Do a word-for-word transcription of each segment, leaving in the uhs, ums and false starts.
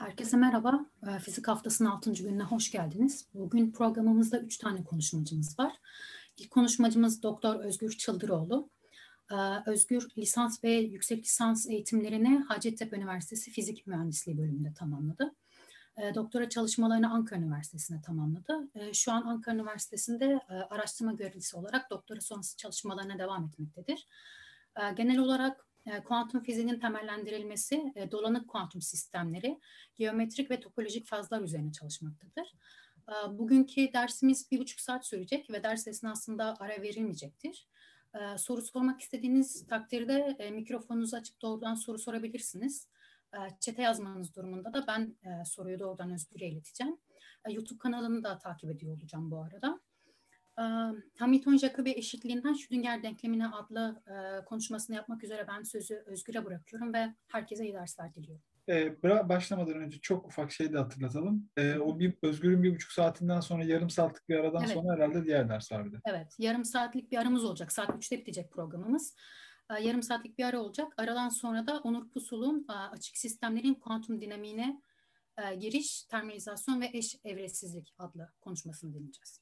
Herkese merhaba. Ee, Fizik haftasının altıncı gününe hoş geldiniz. Bugün programımızda üç tane konuşmacımız var. İlk konuşmacımız Doktor Özgür Çıldıroğlu. Ee, Özgür lisans ve yüksek lisans eğitimlerini Hacettepe Üniversitesi Fizik Mühendisliği bölümünde tamamladı. Ee, doktora çalışmalarını Ankara Üniversitesi'nde tamamladı. Ee, şu an Ankara Üniversitesi'nde e, araştırma görevlisi olarak doktora sonrası çalışmalarına devam etmektedir. Ee, genel olarak e, kuantum fiziğinin temellendirilmesi, e, dolanık kuantum sistemleri, geometrik ve topolojik fazlar üzerine çalışmaktadır. E, bugünkü dersimiz bir buçuk saat sürecek ve ders esnasında ara verilmeyecektir. E, soru sormak istediğiniz takdirde e, mikrofonunuzu açıp doğrudan soru sorabilirsiniz. E, Chat'e yazmanız durumunda da ben e, soruyu doğrudan Özgür'e ileteceğim. E, YouTube kanalını da takip ediyor olacağım bu arada. Hamilton-Jacobi eşitliğinden Schrödinger denklemine adlı e, konuşmasını yapmak üzere ben sözü Özgür'e bırakıyorum ve herkese iyi dersler diliyorum. Ee, başlamadan önce çok ufak şey de hatırlatalım. Ee, o bir Özgür'ün bir buçuk saatinden sonra yarım saatlik bir aradan Evet. sonra herhalde diğer ders var bir de. Evet, yarım saatlik bir aramız olacak. Saat üçte bitecek programımız. E, yarım saatlik bir ara olacak. Aradan sonra da Onur Pusul'un e, açık sistemlerin kuantum dinamiğine e, giriş, terminalizasyon ve eş evresizlik adlı konuşmasını dinleyeceğiz.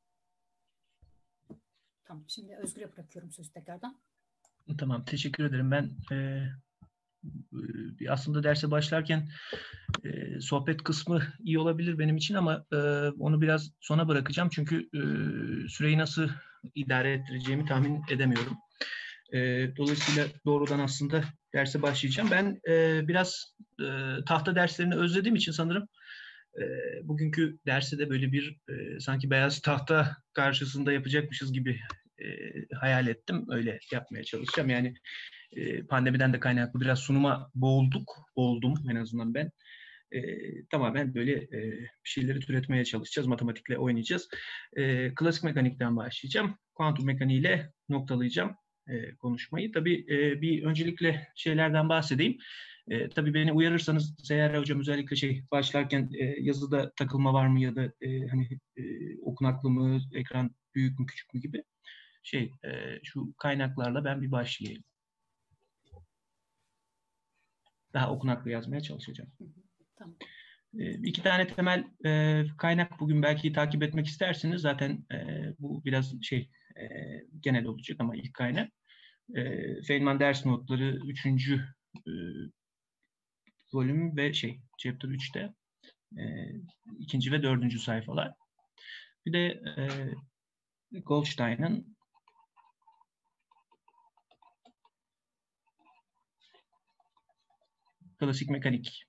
Tamam, şimdi Özgür'e bırakıyorum sözü tekrardan. Tamam, teşekkür ederim. Ben e, aslında derse başlarken e, sohbet kısmı iyi olabilir benim için ama e, onu biraz sona bırakacağım. Çünkü e, süreyi nasıl idare ettireceğimi tahmin edemiyorum. E, dolayısıyla doğrudan aslında derse başlayacağım. Ben e, biraz e, tahta derslerini özlediğim için sanırım e, bugünkü dersi de böyle bir e, sanki beyaz tahta karşısında yapacakmışız gibi e, hayal ettim. Öyle yapmaya çalışacağım. Yani e, pandemiden de kaynaklı biraz sunuma boğulduk. Boğuldum en azından ben. E, tamamen böyle e, bir şeyleri türetmeye çalışacağız. Matematikle oynayacağız. E, klasik mekanikten başlayacağım. Kuantum mekaniğiyle noktalayacağım e, konuşmayı. Tabii e, bir öncelikle şeylerden bahsedeyim. E, tabii beni uyarırsanız Seher Hocam özellikle şey başlarken e, yazıda takılma var mı ya da e, hani e, okunaklı mı, ekran büyük mü küçük mü gibi şey e, şu kaynaklarla ben bir başlayayım. Daha okunaklı yazmaya çalışacağım. Tamam. E, iki tane temel e, kaynak bugün belki takip etmek istersiniz. Zaten e, bu biraz şey e, genel olacak ama ilk kaynak. E, Feynman ders notları üçüncü E, bölüm ve şey chapter üçte e, ikinci ve dördüncü sayfalar. Bir de e, Goldstein'ın klasik mekanik.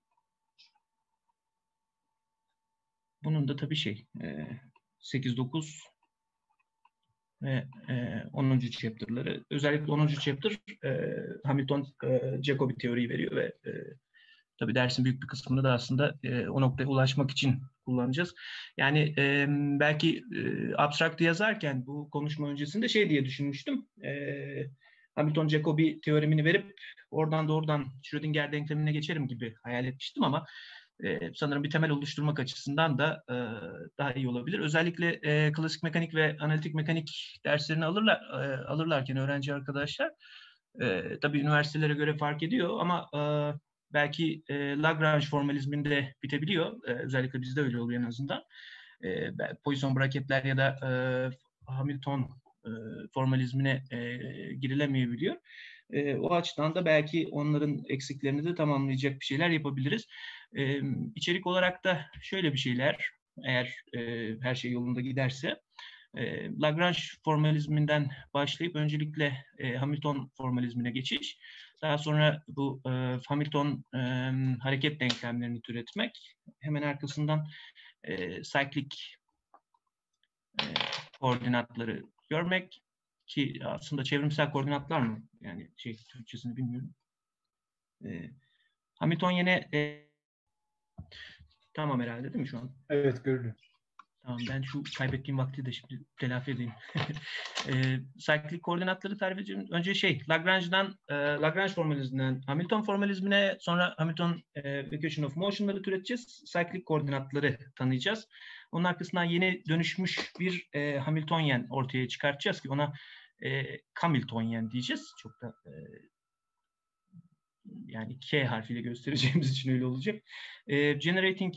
Bunun da tabii şey e, sekiz dokuz ve e, onuncu chapter'ları. Özellikle onuncu chapter e, Hamilton e, Jacobi teoriyi veriyor ve e, tabii dersin büyük bir kısmını da aslında e, o noktaya ulaşmak için kullanacağız. Yani e, belki e, abstraktı yazarken bu konuşma öncesinde şey diye düşünmüştüm. E, Hamilton-Jacobi teoremini verip oradan doğrudan Schrödinger denklemine geçerim gibi hayal etmiştim ama e, sanırım bir temel oluşturmak açısından da e, daha iyi olabilir. Özellikle e, klasik mekanik ve analitik mekanik derslerini alırlar e, alırlarken öğrenci arkadaşlar e, tabii üniversitelere göre fark ediyor ama e, belki e, Lagrange formalizminde bitebiliyor. E, özellikle bizde öyle oluyor en azından. E, Poisson bracketler ya da e, Hamilton e, formalizmine e, girilemeyebiliyor. E, o açıdan da belki onların eksiklerini de tamamlayacak bir şeyler yapabiliriz. E, içerik olarak da şöyle bir şeyler, eğer e, her şey yolunda giderse, e, Lagrange formalizminden başlayıp öncelikle e, Hamilton formalizmine geçiş, daha sonra bu e, Hamilton e, hareket denklemlerini türetmek, hemen arkasından e, cyclic e, koordinatları görmek ki aslında çevrimsel koordinatlar mı? Yani şey Türkçesini bilmiyorum. E, Hamilton yine e, tamam herhalde değil mi şu an? Evet, görülüyor. Tamam, ben şu kaybettiğim vakti de şimdi telafi edeyim. e, cyclic koordinatları tarif edeceğim. Önce şey Lagrange'dan e, Lagrange formalizminden Hamilton formalizmine, sonra Hamilton e, equation of motion'ları türeteceğiz. Cyclic koordinatları tanıyacağız. Onun arkasından yeni dönüşmüş bir e, Hamiltonyen ortaya çıkartacağız ki ona e, Hamiltonyen diyeceğiz. Çok da e, yani K harfiyle göstereceğimiz için öyle olacak. E, generating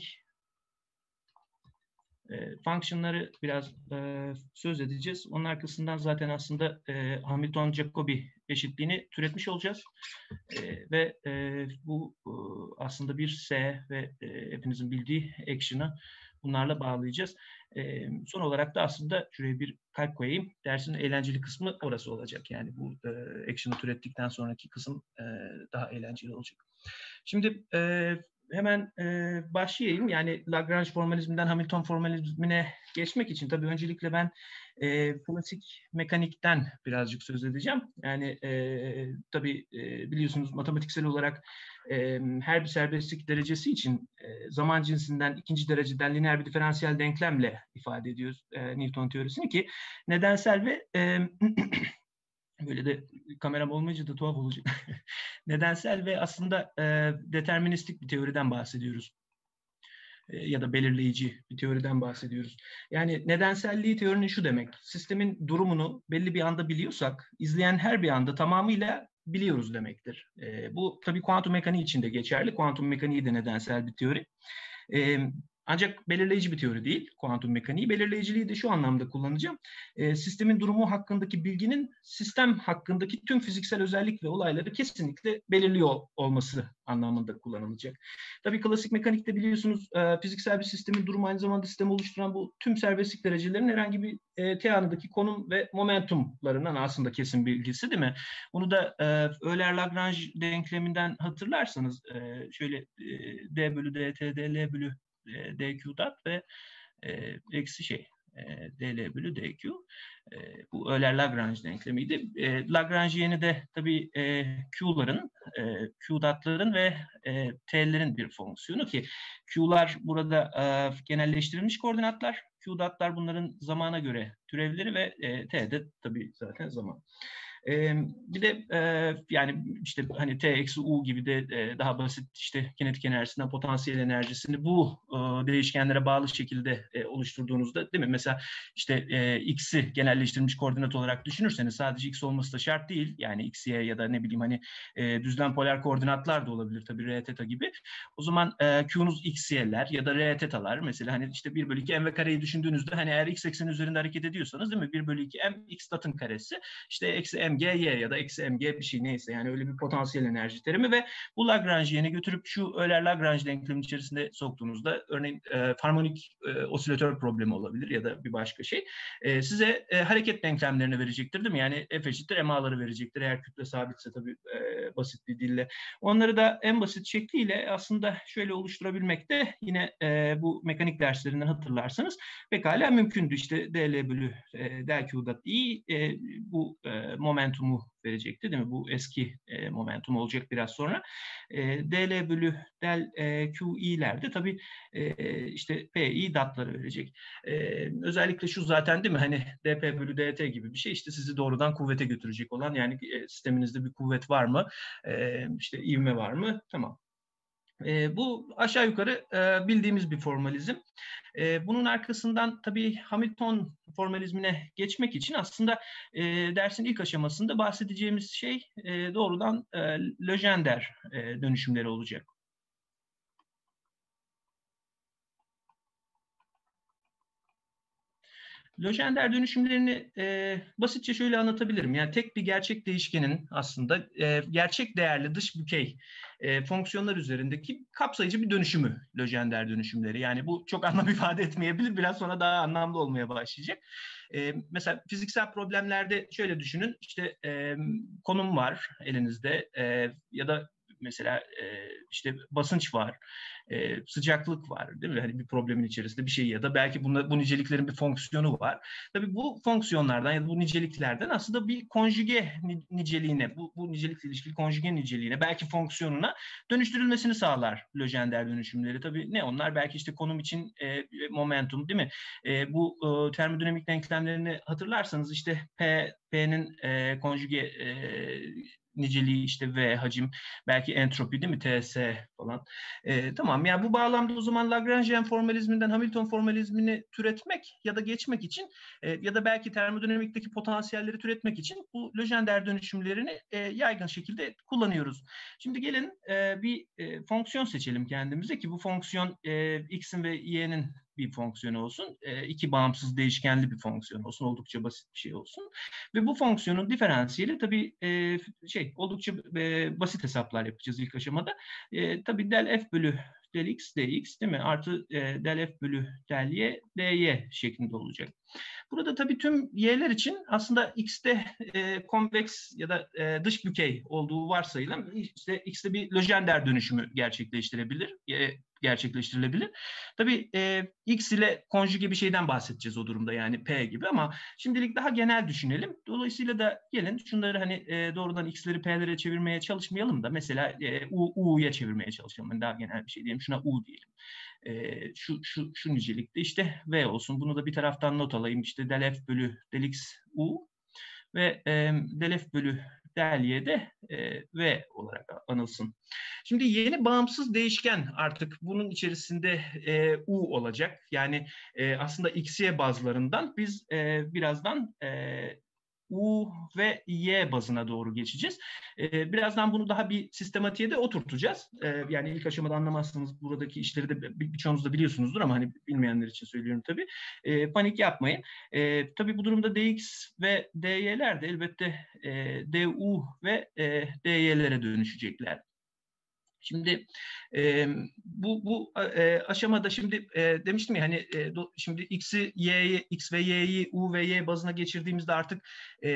e, function'ları biraz e, söz edeceğiz. Onun arkasından zaten aslında e, Hamilton-Jacobi eşitliğini türetmiş olacağız. E, ve e, bu e, aslında bir S ve e, hepinizin bildiği action'ı bunlarla bağlayacağız. E, son olarak da aslında şuraya bir kalp koyayım. Dersin eğlenceli kısmı orası olacak. Yani bu e, action'ı türettikten sonraki kısım e, daha eğlenceli olacak. Şimdi e, hemen e, başlayayım. Yani Lagrange formalizminden Hamilton formalizmine geçmek için tabii öncelikle ben e, klasik mekanikten birazcık söz edeceğim. Yani e, tabii e, biliyorsunuz matematiksel olarak e, her bir serbestlik derecesi için e, zaman cinsinden ikinci dereceden lineer bir diferansiyel denklemle ifade ediyoruz e, Newton teorisini ki nedensel ve e, böyle de kameram olmayınca da tuhaf olacak. Nedensel ve aslında e, deterministik bir teoriden bahsediyoruz. E, ya da belirleyici bir teoriden bahsediyoruz. Yani nedenselliği teorinin şu demek. Sistemin durumunu belli bir anda biliyorsak, izleyen her bir anda tamamıyla biliyoruz demektir. E, bu tabii kuantum mekaniği için de geçerli. Kuantum mekaniği de nedensel bir teori. E, Ancak belirleyici bir teori değil, kuantum mekaniği. Belirleyiciliği de şu anlamda kullanacağım. E, sistemin durumu hakkındaki bilginin sistem hakkındaki tüm fiziksel özellik ve olayları kesinlikle belirliyor olması anlamında kullanılacak. Tabii klasik mekanikte biliyorsunuz e, fiziksel bir sistemin durumu aynı zamanda sistemi oluşturan bu tüm serbestlik derecelerinin herhangi bir e, t anındaki konum ve momentumlarından aslında kesin bilgisi değil mi? Bunu da e, Euler-Lagrange denkleminden hatırlarsanız e, şöyle e, d bölü dt, dl bölü e, dq dat ve e, eksi şey e, dl bölü dq. E, bu Euler-Lagrange denklemiydi. E, Lagrangian'i de tabii e, q'ların, e, q datların ve e, t'lerin bir fonksiyonu ki q'lar burada e, genelleştirilmiş koordinatlar. Q datlar bunların zamana göre türevleri ve e, t de tabii zaten zaman. Ee, bir de e, yani işte hani T eksi U gibi de e, daha basit işte kinetik enerjisinden potansiyel enerjisini bu e, değişkenlere bağlı şekilde e, oluşturduğunuzda değil mi? Mesela işte e, X'i genelleştirilmiş koordinat olarak düşünürseniz sadece X olması da şart değil. Yani X, Y ya da ne bileyim hani e, düzlem polar koordinatlar da olabilir tabii R teta gibi. O zaman e, Q'nuz X, Y'ler ya da R tetalar mesela hani işte bir bölü iki m ve kareyi düşündüğünüzde hani eğer X ekseni üzerinde hareket ediyorsanız değil mi? bir bölü iki m X datın karesi işte eksi m g y ya da eksi mg bir şey neyse yani öyle bir potansiyel enerji terimi ve bu Lagrangian'i götürüp şu Euler-Lagrange denklemin içerisinde soktuğunuzda örneğin e, harmonik e, osilatör problemi olabilir ya da bir başka şey. E, size e, hareket denklemlerini verecektir değil mi? Yani f eşittir ma'ları verecektir eğer kütle sabitse tabii e, basit bir dille. Onları da en basit şekliyle aslında şöyle oluşturabilmek de yine e, bu mekanik derslerinden hatırlarsanız pekala mümkündü. İşte dl bölü e, dq dat i e, bu e, momentumu verecekti değil mi? Bu eski e, momentum olacak biraz sonra. E, dl bölü del e, qi'ler de tabii e, işte pi datları verecek. E, özellikle şu zaten değil mi? Hani dp bölü dt gibi bir şey işte sizi doğrudan kuvvete götürecek olan yani e, sisteminizde bir kuvvet var mı? E, işte ivme var mı? Tamam. E, bu aşağı yukarı e, bildiğimiz bir formalizm. E, bunun arkasından tabii Hamilton formalizmine geçmek için aslında e, dersin ilk aşamasında bahsedeceğimiz şey e, doğrudan e, Legendre e, dönüşümleri olacak. Legendre dönüşümlerini e, basitçe şöyle anlatabilirim. Yani tek bir gerçek değişkenin aslında e, gerçek değerli dış bükey e, fonksiyonlar üzerindeki kapsayıcı bir dönüşümü Legendre dönüşümleri. Yani bu çok anlam ifade etmeyebilir. Biraz sonra daha anlamlı olmaya başlayacak. E, mesela fiziksel problemlerde şöyle düşünün. İşte e, konum var elinizde e, ya da mesela e, işte basınç var, e, sıcaklık var değil mi? Hani bir problemin içerisinde bir şey ya da belki bunda, bu niceliklerin bir fonksiyonu var. Tabii bu fonksiyonlardan ya da bu niceliklerden aslında bir konjüge niceliğine, bu, bu nicelikle ilişkili konjüge niceliğine, belki fonksiyonuna dönüştürülmesini sağlar Legendre dönüşümleri. Tabii ne onlar? Belki işte konum için e, momentum değil mi? E, bu e, termodinamik denklemlerini hatırlarsanız işte P, P'nin e, konjüge e, niceliği işte V hacim, belki entropi değil mi? T S falan. E, tamam. Tamam, yani bu bağlamda o zaman Lagrangian formalizminden Hamilton formalizmini türetmek ya da geçmek için e, ya da belki termodinamikteki potansiyelleri türetmek için bu Legendre dönüşümlerini e, yaygın şekilde kullanıyoruz. Şimdi gelin e, bir e, fonksiyon seçelim kendimize ki bu fonksiyon e, x'in ve y'nin bir fonksiyonu olsun. E, iki bağımsız değişkenli bir fonksiyon olsun. Oldukça basit bir şey olsun. Ve bu fonksiyonun diferansiyeli tabii e, şey oldukça e, basit hesaplar yapacağız ilk aşamada. E, tabii del f bölü del x dx değil mi? Artı e, del f bölü del y dy şeklinde olacak. Burada tabii tüm y'ler için aslında x'te e, konveks ya da e, dış bükey olduğu varsayılan işte x'te bir Legendre dönüşümü gerçekleştirebilir. E, gerçekleştirilebilir. Tabii e, x ile konjüge bir şeyden bahsedeceğiz o durumda yani p gibi ama şimdilik daha genel düşünelim. Dolayısıyla da gelin şunları hani e, doğrudan x'leri p'lere çevirmeye çalışmayalım da mesela e, u, u'ya çevirmeye çalışalım. Yani daha genel bir şey diyelim. Şuna u diyelim. E, şu, şu, şu nicelikte işte v olsun. Bunu da bir taraftan not alayım. İşte del f bölü del x u ve e, del f bölü del y de e, v olarak anılsın. Şimdi yeni bağımsız değişken artık bunun içerisinde e, u olacak. Yani e, aslında x y bazlarından biz e, birazdan e, u ve y bazına doğru geçeceğiz. Ee, birazdan bunu daha bir sistematiğe de oturtacağız. Ee, yani ilk aşamada anlamazsınız. Buradaki işleri de birçoğunuz da biliyorsunuzdur ama hani bilmeyenler için söylüyorum tabii. Ee, panik yapmayın. Ee, tabii bu durumda dx ve dy'ler de elbette e, du ve e, dy'lere dönüşecekler. Şimdi e, bu bu e, aşamada şimdi e, demiştim ya hani e, do, şimdi x'i y'yi x ve y'yi u ve y bazına geçirdiğimizde artık e,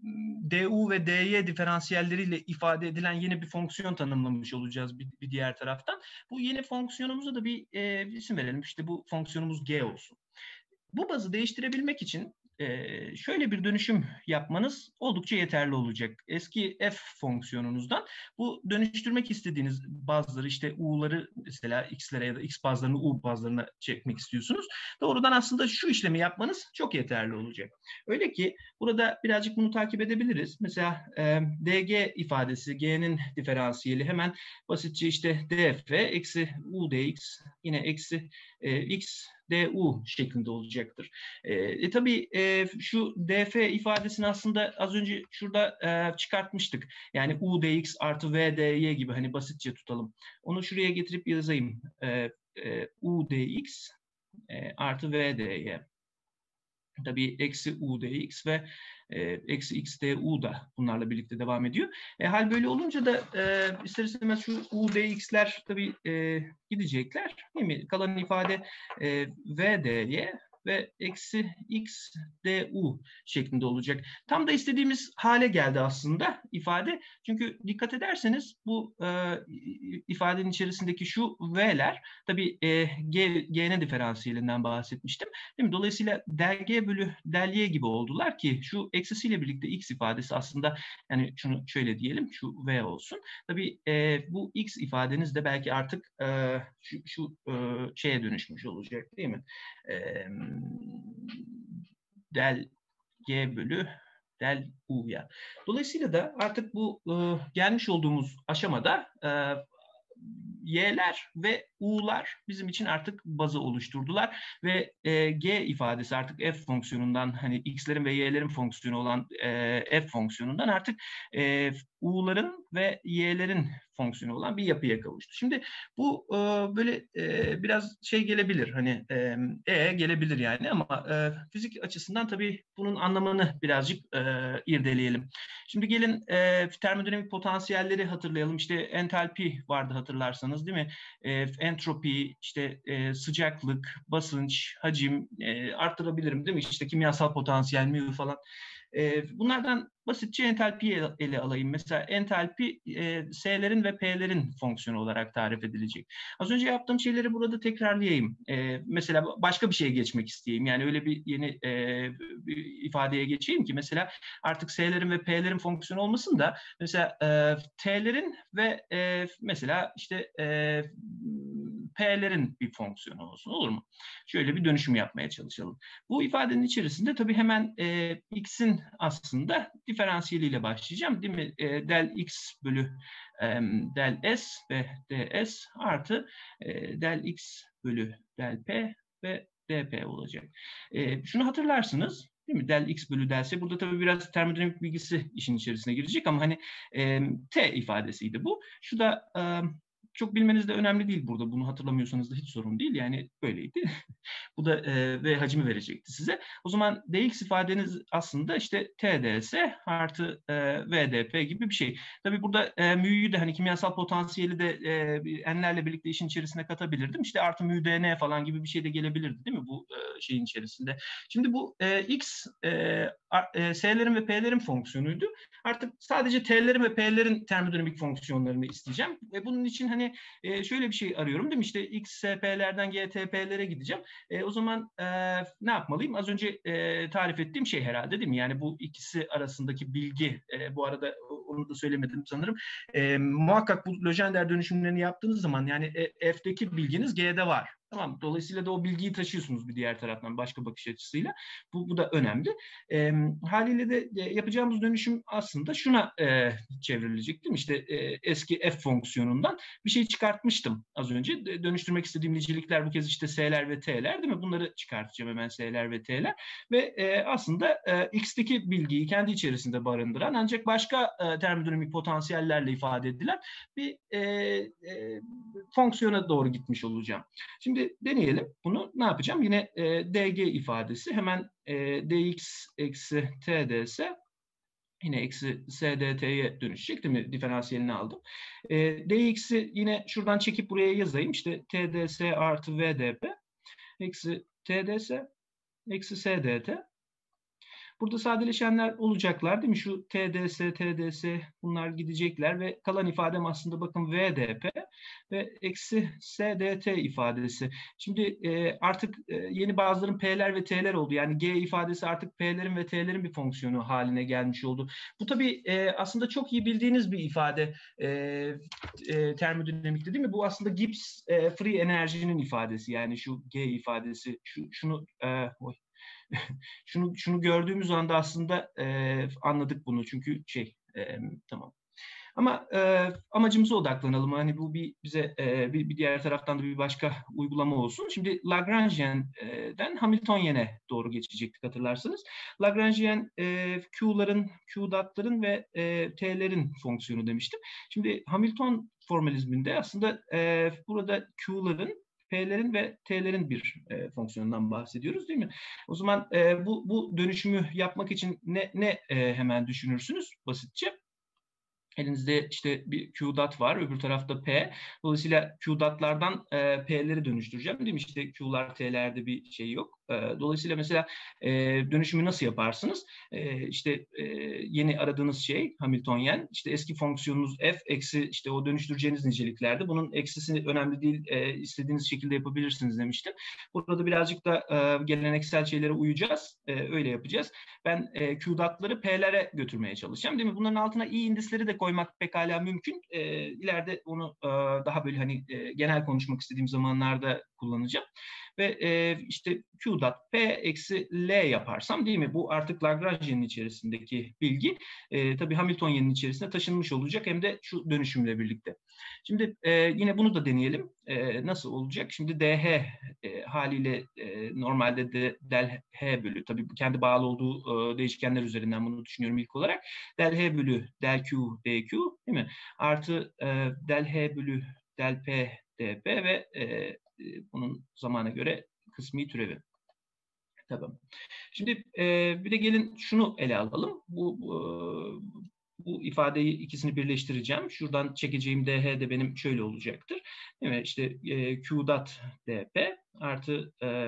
du ve dy diferansiyelleriyle ifade edilen yeni bir fonksiyon tanımlamış olacağız bir, bir diğer taraftan. Bu yeni fonksiyonumuza da bir e, isim verelim. İşte bu fonksiyonumuz g olsun. Bu bazı değiştirebilmek için Ee, şöyle bir dönüşüm yapmanız oldukça yeterli olacak. Eski f fonksiyonunuzdan bu dönüştürmek istediğiniz bazıları işte u'ları mesela x'lere ya da x bazlarını u bazlarına çekmek istiyorsunuz. Doğrudan aslında şu işlemi yapmanız çok yeterli olacak. Öyle ki burada birazcık bunu takip edebiliriz. Mesela e, dg ifadesi g'nin diferansiyeli hemen basitçe işte df eksi u dx yine eksi e, x du şeklinde olacaktır. E, e, tabii e, şu df ifadesini aslında az önce şurada e, çıkartmıştık. Yani u dx artı v dy gibi hani basitçe tutalım. Onu şuraya getirip yazayım. E, e, u dx e, artı v dy. Tabii eksi u dx ve e, eksi x du da bunlarla birlikte devam ediyor. E, hal böyle olunca da e, ister istemez şu u dx'ler tabii e, gidecekler. Değil mi? Kalan ifade e, v dy ve eksi x du şeklinde olacak. Tam da istediğimiz hale geldi aslında ifade. Çünkü dikkat ederseniz bu e, ifadenin içerisindeki şu v'ler tabii e, g, g'nin diferansiyelinden bahsetmiştim. Değil mi? Dolayısıyla del g bölü del y gibi oldular ki şu eksisiyle birlikte x ifadesi aslında yani şunu şöyle diyelim şu v olsun. Tabii e, bu x ifadeniz de belki artık e, şu, şu e, şeye dönüşmüş olacak değil mi? E, del g bölü del u'ya. Dolayısıyla da artık bu e, gelmiş olduğumuz aşamada e, y'ler ve u'lar bizim için artık bazı oluşturdular ve e, g ifadesi artık f fonksiyonundan hani x'lerin ve y'lerin fonksiyonu olan e, f fonksiyonundan artık e, u'ların ve y'lerin fonksiyonu olan bir yapıya kavuştu. Şimdi bu e, böyle e, biraz şey gelebilir hani e, e gelebilir yani ama e, fizik açısından tabii bunun anlamını birazcık e, irdeleyelim. Şimdi gelin e, termodinamik potansiyelleri hatırlayalım. İşte entalpi vardı hatırlarsanız değil mi? E, entropi, işte e, sıcaklık, basınç, hacim e, arttırabilirim değil mi? İşte kimyasal potansiyel, mu falan. E, bunlardan basitçe entalpiyi ele alayım. Mesela entalpi e, S'lerin ve P'lerin fonksiyonu olarak tarif edilecek. Az önce yaptığım şeyleri burada tekrarlayayım. E, mesela başka bir şeye geçmek isteyeyim. Yani öyle bir yeni e, bir ifadeye geçeyim ki mesela artık S'lerin ve P'lerin fonksiyonu olmasın da mesela e, T'lerin ve e, mesela işte e, P'lerin bir fonksiyonu olsun, olur mu? Şöyle bir dönüşüm yapmaya çalışalım. Bu ifadenin içerisinde tabii hemen e, x'in aslında diferansiyeliyle başlayacağım, değil mi? E, del x bölü e, del s ve ds artı e, del x bölü del p ve dp olacak. E, şunu hatırlarsınız, değil mi? Del x bölü del s. Burada tabii biraz termodinamik bilgisi işin içerisine girecek ama hani e, t ifadesiydi bu. Şu da e, çok bilmeniz de önemli değil burada. Bunu hatırlamıyorsanız da hiç sorun değil. Yani böyleydi. Bu da e, V hacmi verecekti size. O zaman dx ifadeniz aslında işte T D S artı e, V D P gibi bir şey. Tabii burada e, mü'yü de hani kimyasal potansiyeli de e, n'lerle birlikte işin içerisine katabilirdim. İşte artı mü dn falan gibi bir şey de gelebilirdi, değil mi bu e, şeyin içerisinde. Şimdi bu e, x e, e, s'lerin ve p'lerin fonksiyonuydu. Artık sadece t'lerin ve p'lerin termodinamik fonksiyonlarını isteyeceğim. Ve bunun için hani e, şöyle bir şey arıyorum, değil mi? İşte x S P'lerden G T P'lere gideceğim. E, o zaman e, ne yapmalıyım? Az önce e, tarif ettiğim şey herhalde, değil mi? Yani bu ikisi arasındaki bilgi, e, bu arada onu da söylemedim sanırım. E, muhakkak bu Legendre dönüşümlerini yaptığınız zaman yani e, F'deki bilginiz G'de var. Tamam. Dolayısıyla da o bilgiyi taşıyorsunuz bir diğer taraftan başka bakış açısıyla. Bu, bu da önemli. E, haliyle de e, yapacağımız dönüşüm aslında şuna e, çevrilecek, değil mi? İşte e, eski F fonksiyonundan bir şey çıkartmıştım az önce. De, dönüştürmek istediğim nicelikler bu kez işte S'ler ve T'ler, değil mi? Bunları çıkartacağım hemen, S'ler ve T'ler. Ve e, aslında e, X'teki bilgiyi kendi içerisinde barındıran ancak başka e, termodinamik potansiyellerle ifade edilen bir e, e, fonksiyona doğru gitmiş olacağım. Şimdi deneyelim bunu. Ne yapacağım? Yine e, dg ifadesi. Hemen e, dx eksi tds yine eksi sdt'ye dönüşecek, değil mi? Diferansiyelini aldım. E, dx'i yine şuradan çekip buraya yazayım. İşte tds artı vdp eksi tds eksi sdt. Burada sadeleşenler olacaklar, değil mi? Şu tds, tds bunlar gidecekler ve kalan ifadem aslında bakın vdp ve eksi sdt ifadesi. Şimdi e, artık e, yeni bazıların p'ler ve t'ler oldu. Yani g ifadesi artık p'lerin ve t'lerin bir fonksiyonu haline gelmiş oldu. Bu tabii e, aslında çok iyi bildiğiniz bir ifade e, e, termodinamikte, değil mi? Bu aslında Gibbs e, free enerjinin ifadesi. Yani şu g ifadesi. Şu, şunu e, oy. şunu şunu gördüğümüz anda aslında e, anladık bunu, çünkü şey e, tamam. Ama e, amacımıza odaklanalım. Hani bu bir bize e, bir, bir diğer taraftan da bir başka uygulama olsun. Şimdi Lagrangian'den Hamiltonian'e doğru geçecektik hatırlarsanız. Lagrangian e, Q'ların, Q dot'ların ve e, T'lerin fonksiyonu demiştim. Şimdi Hamilton formalizminde aslında e, burada Q'ların, P'lerin ve T'lerin bir e, fonksiyonundan bahsediyoruz, değil mi? O zaman e, bu bu dönüşümü yapmak için ne ne e, hemen düşünürsünüz basitçe? Elinizde işte bir Q dot var, öbür tarafta P. Dolayısıyla Q dot'lardan e, P'leri dönüştüreceğim, değil mi? İşte Q'lar, T'lerde bir şey yok. E, dolayısıyla mesela e, dönüşümü nasıl yaparsınız? E, işte e, yeni aradığınız şey Hamiltonian. İşte eski fonksiyonunuz f eksi işte o dönüştüreceğiniz niceliklerde. Bunun eksisi önemli değil, e, istediğiniz şekilde yapabilirsiniz demiştim. Burada birazcık da e, geleneksel şeylere uyacağız. E, öyle yapacağız. Ben e, Q dot'ları P'lere götürmeye çalışacağım, değil mi? Bunların altına i indisleri de koymak pekala mümkün. E, ileride onu e, daha böyle hani e, genel konuşmak istediğim zamanlarda kullanacağım. Ve e, işte Q dot P eksi L yaparsam, değil mi? Bu artık Lagrangian'ın içerisindeki bilgi. E, tabii Hamiltonian'ın içerisine taşınmış olacak, hem de şu dönüşümle birlikte. Şimdi e, yine bunu da deneyelim. E, nasıl olacak? Şimdi dh e, haliyle e, normalde de del h bölü, tabii kendi bağlı olduğu e, değişkenler üzerinden bunu düşünüyorum ilk olarak. Del h bölü del q dq, değil mi? Artı e, del h bölü del p dp ve e, bunun zamana göre kısmi türevi. Tamam. Şimdi e, bir de gelin şunu ele alalım. Bu, bu bu ifadeyi ikisini birleştireceğim. Şuradan çekeceğim dh de benim şöyle olacaktır. Değil mi? İşte e, q dot dp artı e,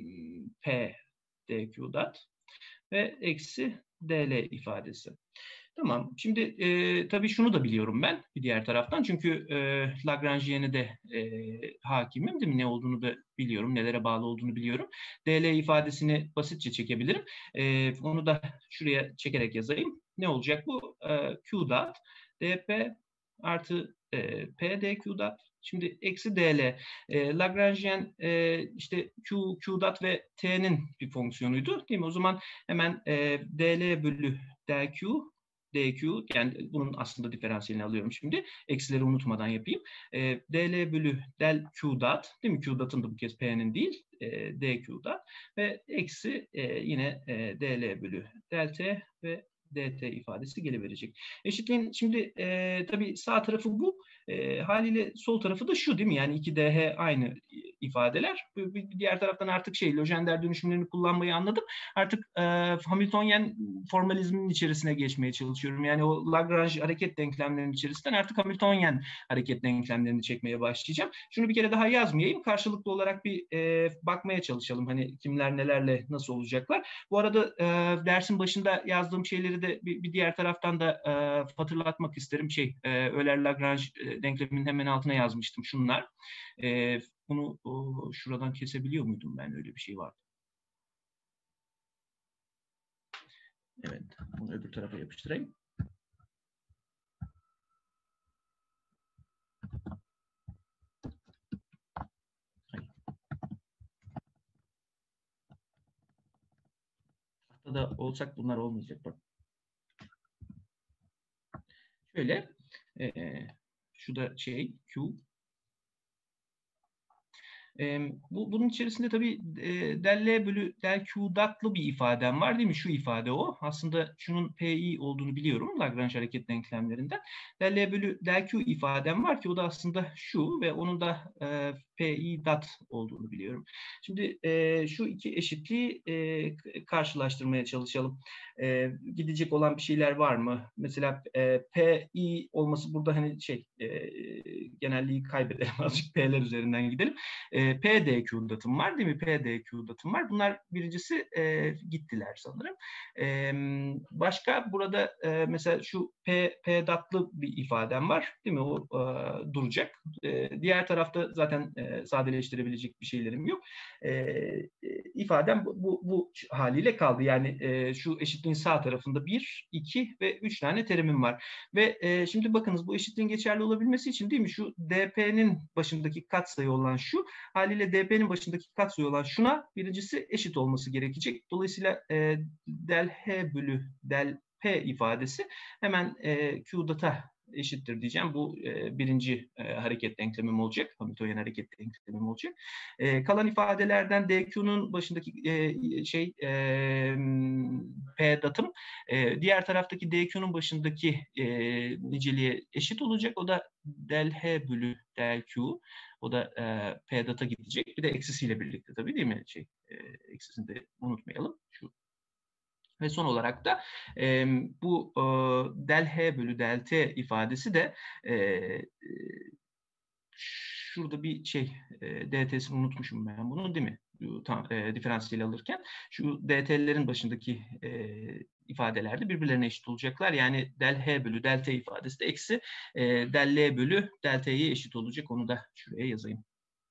p dq dot ve eksi dl ifadesi. Tamam. Şimdi e, tabii şunu da biliyorum ben bir diğer taraftan. Çünkü e, Lagrangian'e de e, hakimim, değil mi? Ne olduğunu da biliyorum. Nelere bağlı olduğunu biliyorum. dl ifadesini basitçe çekebilirim. E, onu da şuraya çekerek yazayım. Ne olacak bu? E, Q dot dp artı e, p dq dot Şimdi eksi dl. E, Lagrangian e, işte q, q dot ve t'nin bir fonksiyonuydu değil mi? O zaman hemen e, dl bölü dq dq, yani bunun aslında diferansiyelini alıyorum şimdi. Eksileri unutmadan yapayım. E, dl bölü del q dot, değil mi? Q dot'ın da bu kez p'nin değil. E, dq dot ve eksi e, yine e, dl bölü del t ve dt ifadesi geliverecek. Eşitliğin şimdi e, tabii sağ tarafı bu. E, haliyle sol tarafı da şu değil mi? Yani iki d h aynı ifadeler. Bir diğer taraftan artık şey, Legendre dönüşümlerini kullanmayı anladım. Artık e, Hamiltonian formalizmin içerisine geçmeye çalışıyorum. Yani o Lagrange hareket denklemlerinin içerisinden artık Hamiltonian hareket denklemlerini çekmeye başlayacağım. Şunu bir kere daha yazmayayım. Karşılıklı olarak bir e, bakmaya çalışalım. Hani kimler nelerle nasıl olacaklar. Bu arada e, dersin başında yazdığım şeyleri de bir, bir diğer taraftan da e, hatırlatmak isterim. Şey, e, Euler-Lagrange e, denkleminin hemen altına yazmıştım şunlar. E, bunu o, şuradan kesebiliyor muydum ben? Öyle bir şey vardı. Evet, bunu öbür tarafa yapıştırayım. Tahtada olsak bunlar olmayacak. Bak. Şöyle, e, şu da şey, Q. E, bu, bunun içerisinde tabii e, del L bölü del Q dot'lı bir ifadem var değil mi? Şu ifade o. Aslında şunun Pi olduğunu biliyorum Lagrange hareket denklemlerinden. Del L bölü del Q ifadem var ki o da aslında şu ve onun da e, Pi dot olduğunu biliyorum. Şimdi e, şu iki eşitliği e, karşılaştırmaya çalışalım. E, gidecek olan bir şeyler var mı? Mesela e, Pi olması burada hani şey e, genelliği kaybedelim. Azıcık P'ler üzerinden gidelim. E, P D Q datım var değil mi? P D Q datım var. Bunlar birincisi e, gittiler sanırım. E, başka burada e, mesela şu P, P datlı bir ifadem var değil mi? O e, duracak. E, diğer tarafta zaten e, sadeleştirebilecek bir şeylerim yok. E, ifadem bu, bu, bu haliyle kaldı. Yani e, şu eşitliğin sağ tarafında bir, iki ve üç tane terimim var. Ve e, şimdi bakınız bu eşitliğin geçerli olabilmesi için değil mi? Şu D P'nin başındaki katsayı olan şu, haliyle D P'nin başındaki katsayı olan şuna birincisi eşit olması gerekecek. Dolayısıyla e, del H bölü del P ifadesi hemen e, Q dot'a eşittir diyeceğim. Bu e, birinci e, hareket denklemim olacak. Hamiltonian hareket denklemim olacak. E, kalan ifadelerden D Q'nun başındaki e, şey e, P datım e, diğer taraftaki D Q'nun başındaki e, niceliğe eşit olacak. O da del H bölü del Q. O da e, P data gidecek. Bir de eksisiyle birlikte tabii değil mi? Şey, e, eksisini de unutmayalım. Şu. Ve son olarak da e, bu e, del H bölü del T ifadesi de e, e, şurada bir şey e, D T'sini unutmuşum ben bunu değil mi? Tam, e, diferansiyel alırken şu D T'lerin başındaki e, ifadelerde birbirlerine eşit olacaklar. Yani del H bölü del T ifadesi de eksi e, del L bölü del T'ye eşit olacak. Onu da şuraya yazayım.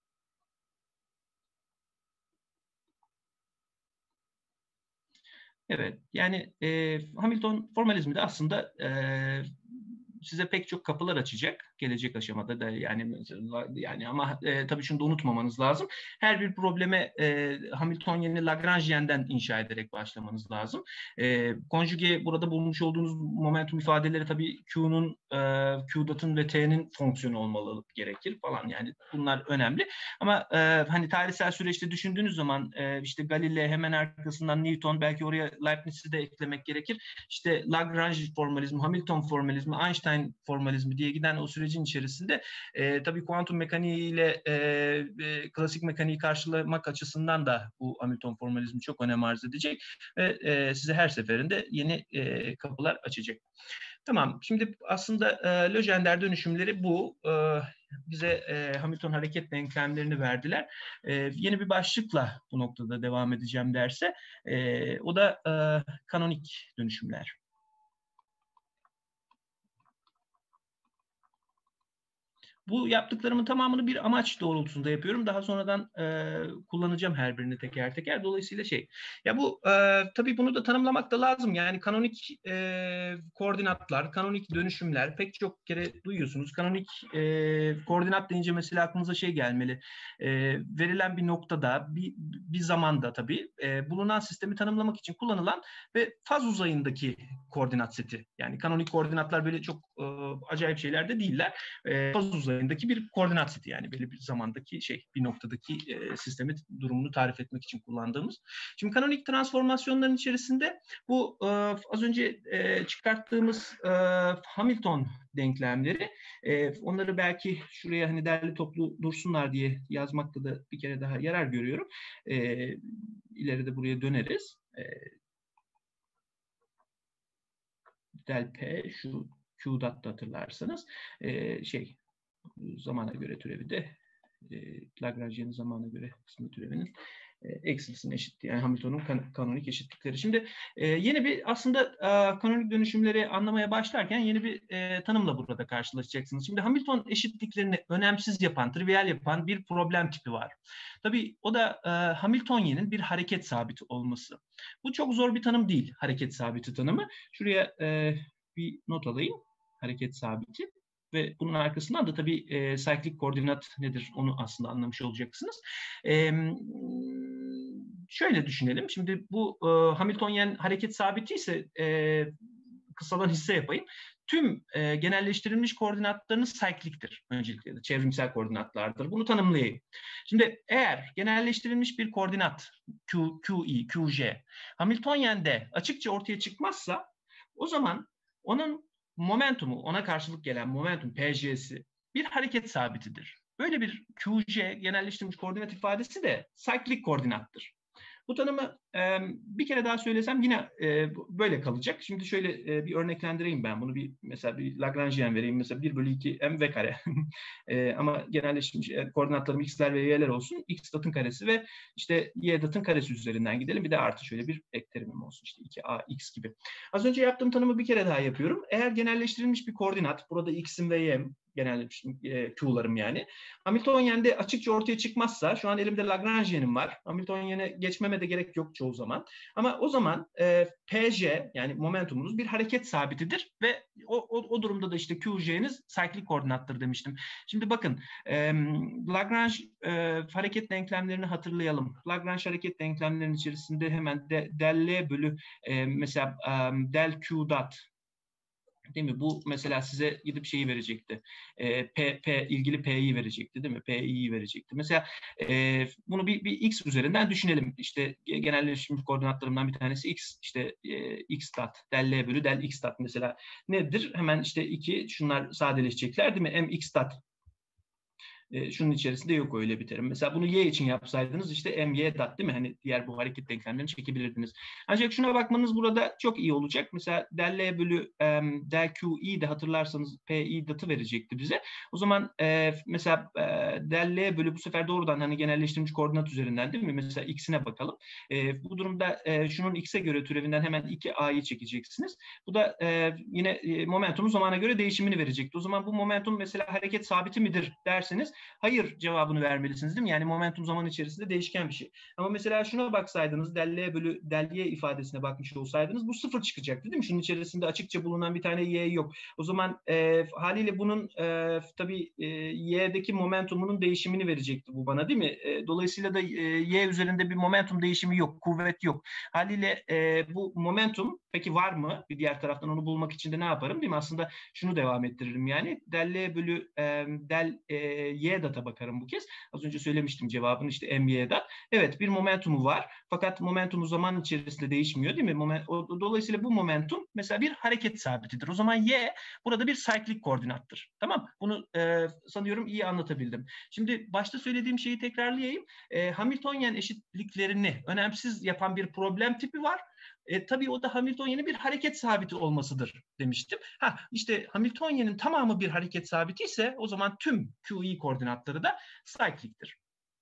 Evet, yani e, Hamilton formalizmi de aslında e, size pek çok kapılar açacak gelecek aşamada da yani yani ama e, tabii şunu da unutmamanız lazım. Her bir probleme e, Hamiltonian'i Lagrangian'den inşa ederek başlamanız lazım. E, konjüge burada bulmuş olduğunuz momentum ifadeleri tabii Q'nun, e, Q dot'ın ve T'nin fonksiyonu olmalı gerekir falan, yani bunlar önemli. Ama e, hani tarihsel süreçte düşündüğünüz zaman e, işte Galilei, hemen arkasından Newton, belki oraya Leibniz'i de eklemek gerekir. İşte Lagrange formalizmi, Hamilton formalizmi, Einstein formalizmi diye giden o sürecin içerisinde e, tabii kuantum mekaniği ile e, e, klasik mekaniği karşılamak açısından da bu Hamilton formalizmi çok önem arz edecek ve e, size her seferinde yeni e, kapılar açacak. Tamam, şimdi aslında e, Legendre dönüşümleri bu. E, bize e, Hamilton hareket denklemlerini verdiler. E, yeni bir başlıkla bu noktada devam edeceğim derse. E, o da e, kanonik dönüşümler. Bu yaptıklarımın tamamını bir amaç doğrultusunda yapıyorum. Daha sonradan e, kullanacağım her birini teker teker. Dolayısıyla şey, ya bu e, tabii bunu da tanımlamak da lazım. Yani kanonik e, koordinatlar, kanonik dönüşümler pek çok kere duyuyorsunuz. Kanonik e, koordinat deyince mesela aklınıza şey gelmeli. E, verilen bir noktada, bir, bir zamanda tabii e, bulunan sistemi tanımlamak için kullanılan ve faz uzayındaki koordinat seti. Yani kanonik koordinatlar böyle çok e, acayip şeyler de değiller. E, faz uzayındaki bir koordinat seti, yani belli bir zamandaki şey, bir noktadaki e, sistemi durumunu tarif etmek için kullandığımız. Şimdi kanonik transformasyonların içerisinde bu e, az önce e, çıkarttığımız e, Hamilton denklemleri, e, onları belki şuraya hani derli toplu dursunlar diye yazmakta da bir kere daha yarar görüyorum. E, ileride buraya döneriz. E, del P şu Q dot hatırlarsanız e, şey zamana göre türevi de e, Lagrange'nin zamana göre kısmı türevinin e, eksilisine eşit. Yani Hamilton'un kan kanonik eşitlikleri. Şimdi e, yeni bir aslında e, kanonik dönüşümleri anlamaya başlarken yeni bir e, tanımla burada karşılaşacaksınız. Şimdi Hamilton eşitliklerini önemsiz yapan, trivial yapan bir problem tipi var. Tabii o da e, Hamiltonian'in bir hareket sabiti olması. Bu çok zor bir tanım değil, hareket sabiti tanımı. Şuraya e, bir not alayım. Hareket sabiti. Ve bunun arkasından da tabii e, cyclic koordinat nedir onu aslında anlamış olacaksınız. E, şöyle düşünelim. Şimdi bu e, Hamiltonian hareket sabiti ise e, kısadan hisse yapayım. Tüm e, genelleştirilmiş koordinatlarınız cyclic'tir öncelikle de. Çevrimsel koordinatlardır. Bunu tanımlayayım. Şimdi eğer genelleştirilmiş bir koordinat Q, QI, QJ Hamiltonian'de açıkça ortaya çıkmazsa o zaman onun momentumu, ona karşılık gelen momentum P J'si bir hareket sabitidir. Böyle bir Q J genelleştirilmiş koordinat ifadesi de cyclic koordinattır. Bu tanımı e, bir kere daha söylesem yine e, böyle kalacak. Şimdi şöyle e, bir örneklendireyim ben bunu. Bir mesela bir Lagrangian vereyim. Mesela bir bölü iki m v kare. e, ama genelleştirilmiş e, koordinatlarım x'ler ve y'ler olsun. X datın karesi ve işte y datın karesi üzerinden gidelim. Bir de artı şöyle bir ek terimim olsun. İşte iki a x gibi. Az önce yaptığım tanımı bir kere daha yapıyorum. Eğer genelleştirilmiş bir koordinat, burada x'im ve y'm, genelleşmiş e, Q'larım yani. Hamiltonian'de açıkça ortaya çıkmazsa, şu an elimde Lagrangian'im var. Hamiltonian'e geçmeme de gerek yok çoğu zaman. Ama o zaman e, P J yani momentumunuz bir hareket sabitidir ve o, o, o durumda da işte Q J'niz cyclic koordinattır demiştim. Şimdi bakın e, Lagrange e, hareket denklemlerini hatırlayalım. Lagrange hareket denklemlerinin içerisinde hemen de, del L bölü e, mesela e, del Q dot, değil mi? Bu mesela size gidip şeyi verecekti. E, P, P ilgili P'yi verecekti, değil mi? P'yi verecekti. Mesela e, bunu bir, bir X üzerinden düşünelim. İşte genelleşmiş koordinatlarımdan bir tanesi X. İşte e, X dot, del L bölü del X dot mesela nedir? Hemen işte iki, şunlar sadeleşecekler, değil mi? M X dot. E, şunun içerisinde yok öyle bir terim. Mesela bunu y için yapsaydınız işte my dot, değil mi? Hani diğer bu hareket denklemlerini çekebilirdiniz. Ancak şuna bakmanız burada çok iyi olacak. Mesela del L bölü um, del Qi de hatırlarsanız Pi dot'ı verecekti bize. O zaman e, mesela e, del L bölü bu sefer doğrudan hani genelleştirilmiş koordinat üzerinden, değil mi? Mesela x'ine bakalım. E, bu durumda e, şunun x'e göre türevinden hemen iki a'yı çekeceksiniz. Bu da e, yine e, momentumun zamana göre değişimini verecekti. O zaman bu momentum mesela hareket sabiti midir derseniz hayır cevabını vermelisiniz, değil mi? Yani momentum zaman içerisinde değişken bir şey. Ama mesela şuna baksaydınız, del L bölü del Y ifadesine bakmış olsaydınız bu sıfır çıkacaktı, değil mi? Şunun içerisinde açıkça bulunan bir tane Y yok. O zaman e, haliyle bunun e, tabii e, Y'deki momentumunun değişimini verecekti bu bana, değil mi? E, dolayısıyla da e, Y üzerinde bir momentum değişimi yok, kuvvet yok. Haliyle e, bu momentum peki var mı? Bir diğer taraftan onu bulmak için de ne yaparım, değil mi? Aslında şunu devam ettiririm yani. Del L bölü e, del e, Y data bakarım bu kez. Az önce söylemiştim cevabını, işte my dot. Evet, bir momentumu var. Fakat momentumu zaman içerisinde değişmiyor, değil mi? Moment, o, dolayısıyla bu momentum mesela bir hareket sabitidir. O zaman y burada bir cyclic koordinattır. Tamam? Bunu e, sanıyorum iyi anlatabildim. Şimdi başta söylediğim şeyi tekrarlayayım. E, Hamiltonian eşitliklerini önemsiz yapan bir problem tipi var. E, tabii o da Hamiltonian'in bir hareket sabiti olmasıdır demiştim. Ha, işte Hamiltonian'in tamamı bir hareket sabiti ise o zaman tüm Qi koordinatları da cyclic'tir.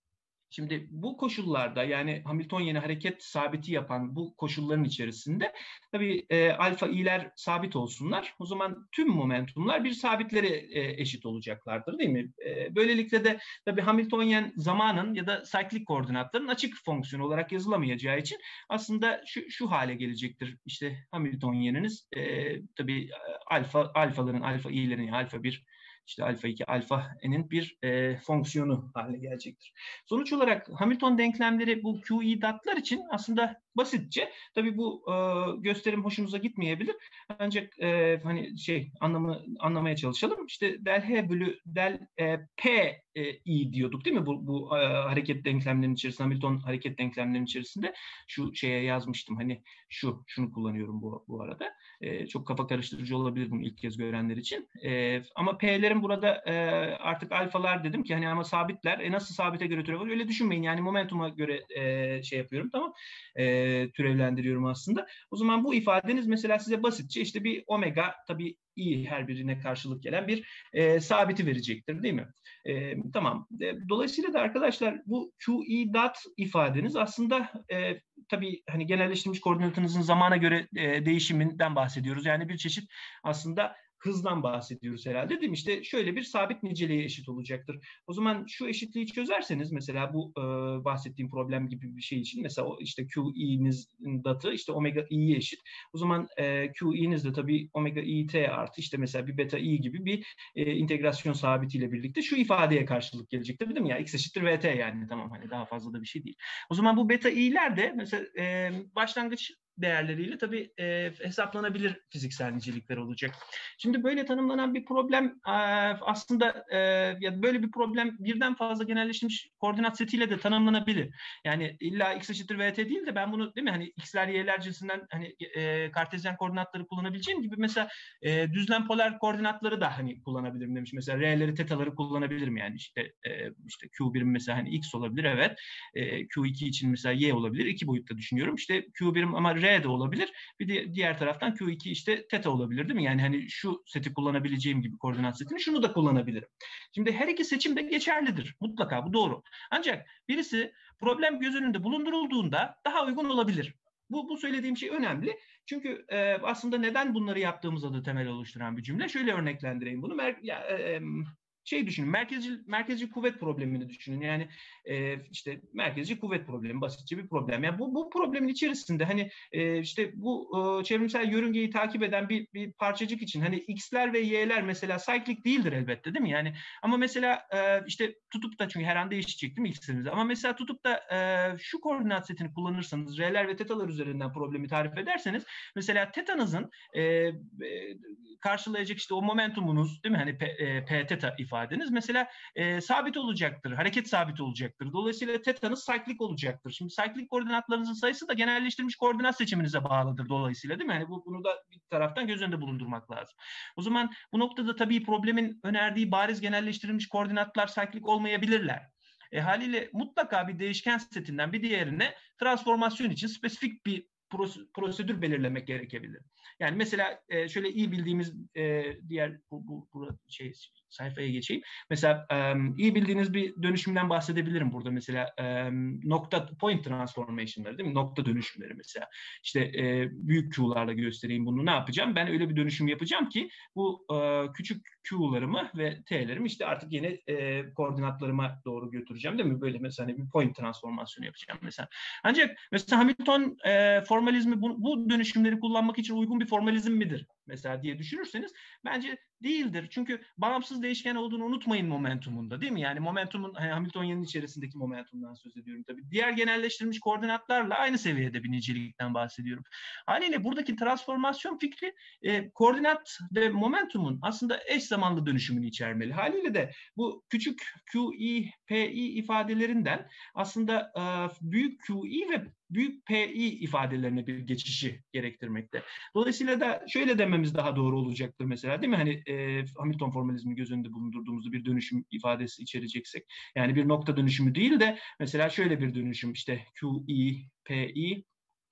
Şimdi bu koşullarda, yani Hamiltonian hareket sabiti yapan bu koşulların içerisinde tabii e, alfa i'ler sabit olsunlar. O zaman tüm momentumlar bir sabitlere e, eşit olacaklardır, değil mi? E, böylelikle de tabii Hamiltonian zamanın ya da cyclic koordinatların açık fonksiyon olarak yazılamayacağı için aslında şu, şu hale gelecektir. İşte Hamiltonian'iniz e, tabii alfa alfaların, alfa i'lerin, yani alfa bir, işte alfa iki, alfa n'in bir e, fonksiyonu haline gelecektir. Sonuç olarak Hamilton denklemleri bu Q E dot'lar için aslında basitçe, tabii bu e, gösterim hoşunuza gitmeyebilir. Ancak e, hani şey anlamı anlamaya çalışalım. İşte del H bölü del e, P e, I diyorduk, değil mi? Bu, bu e, hareket denklemlerinin içerisinde, Hamilton hareket denklemlerinin içerisinde şu şeye yazmıştım. Hani şu şunu kullanıyorum bu bu arada. E, çok kafa karıştırıcı olabilir bunu ilk kez görenler için. E, ama P'lerin burada e, artık alfalar dedim ki hani ama sabitler. E, nasıl sabite göre türev var? Öyle düşünmeyin. Yani momentuma göre e, şey yapıyorum, tamam. E, türevlendiriyorum aslında. O zaman bu ifadeniz mesela size basitçe işte bir omega, tabii i her birine karşılık gelen bir e, sabiti verecektir, değil mi? E, tamam. E, dolayısıyla da arkadaşlar bu Q E dot ifadeniz aslında e, tabii hani genelleştirilmiş koordinatınızın zamana göre e, değişiminden bahsediyoruz. Yani bir çeşit aslında hızdan bahsediyoruz herhalde, değil mi? İşte şöyle bir sabit niceliğe eşit olacaktır. O zaman şu eşitliği çözerseniz mesela bu e, bahsettiğim problem gibi bir şey için mesela o işte Q i'nizin datı işte omega i'ye eşit. O zaman e, Q i'niz de tabii omega i t artı işte mesela bir beta i gibi bir e, integrasyon sabitiyle birlikte şu ifadeye karşılık gelecektir, değil mi? Ya x eşittir vt, yani tamam, hani daha fazla da bir şey değil. O zaman bu beta i'ler de mesela e, başlangıç değerleriyle tabii e, hesaplanabilir fiziksel nicelikler olacak. Şimdi böyle tanımlanan bir problem e, aslında e, ya böyle bir problem birden fazla genelleştirilmiş koordinat setiyle de tanımlanabilir. Yani illa x eşittir vt değil de ben bunu, değil mi, hani x'ler y'ler cinsinden hani e, kartezyen koordinatları kullanabileceğim gibi mesela e, düzlem polar koordinatları da hani kullanabilirim demiş. Mesela r'leri tetaları kullanabilirim, yani işte e, işte q birim mesela hani x olabilir, evet. E, q iki için mesela y olabilir. İki boyutta düşünüyorum. İşte q birim ama r de olabilir. Bir de diğer taraftan q iki işte teta olabilir, değil mi? Yani hani şu seti kullanabileceğim gibi koordinat setini şunu da kullanabilirim. Şimdi her iki seçim de geçerlidir. Mutlaka bu doğru. Ancak birisi problem göz önünde bulundurulduğunda daha uygun olabilir. Bu, bu söylediğim şey önemli. Çünkü e, aslında neden bunları yaptığımıza da temel oluşturan bir cümle. Şöyle örneklendireyim bunu. Mer ya, e, şey düşünün, merkezci, merkezci kuvvet problemini düşünün. Yani e, işte merkezci kuvvet problemi, basitçe bir problem. Yani bu, bu problemin içerisinde hani e, işte bu e, çevrimsel yörüngeyi takip eden bir, bir parçacık için hani x'ler ve y'ler mesela cyclic değildir elbette, değil mi? Yani ama mesela e, işte tutup da, çünkü her an değişecek değil mi x'lerimiz? Ama mesela tutup da e, şu koordinat setini kullanırsanız, r'ler ve tetalar üzerinden problemi tarif ederseniz mesela tetanızın e, e, karşılayacak işte o momentumunuz, değil mi? Hani p, e, p teta ifadeniz mesela e, sabit olacaktır. Hareket sabit olacaktır. Dolayısıyla tetanız cyclic olacaktır. Şimdi cyclic koordinatlarınızın sayısı da genelleştirilmiş koordinat seçiminize bağlıdır dolayısıyla, değil mi? Yani bu, bunu da bir taraftan göz önünde bulundurmak lazım. O zaman bu noktada tabii problemin önerdiği bariz genelleştirilmiş koordinatlar cyclic olmayabilirler. E, haliyle mutlaka bir değişken setinden bir diğerine transformasyon için spesifik bir prosedür belirlemek gerekebilir. Yani mesela e, şöyle iyi bildiğimiz e, diğer bu, bu, bu şey sayfaya geçeyim. Mesela um, iyi bildiğiniz bir dönüşümden bahsedebilirim burada. Mesela um, nokta point transformation'ları, değil mi? Nokta dönüşümleri mesela. İşte e, büyük Q'larla göstereyim bunu. Ne yapacağım? Ben öyle bir dönüşüm yapacağım ki bu e, küçük Q'larımı ve T'lerimi işte artık yeni e, koordinatlarıma doğru götüreceğim, değil mi? Böyle mesela hani bir point transformasyonu yapacağım mesela. Ancak mesela Hamilton e, formalizmi bu, bu dönüşümleri kullanmak için uygun bir formalizm midir? Mesela diye düşünürseniz bence değildir. Çünkü bağımsız değişken olduğunu unutmayın momentumunda, değil mi? Yani momentumun, Hamiltonian'ın içerisindeki momentumdan söz ediyorum tabii. Diğer genelleştirilmiş koordinatlarla aynı seviyede bir nicelikten bahsediyorum. Haliyle buradaki transformasyon fikri e, koordinat ve momentumun aslında eş zamanlı dönüşümünü içermeli. Haliyle de bu küçük Q I, P I ifadelerinden aslında e, büyük Q I ve büyük P I ifadelerine bir geçişi gerektirmekte. Dolayısıyla da şöyle dememiz daha doğru olacaktır mesela, değil mi? Hani e, Hamilton formalizmi göz önünde bulundurduğumuzda bir dönüşüm ifadesi içereceksek. Yani bir nokta dönüşümü değil de mesela şöyle bir dönüşüm, işte Q I, P I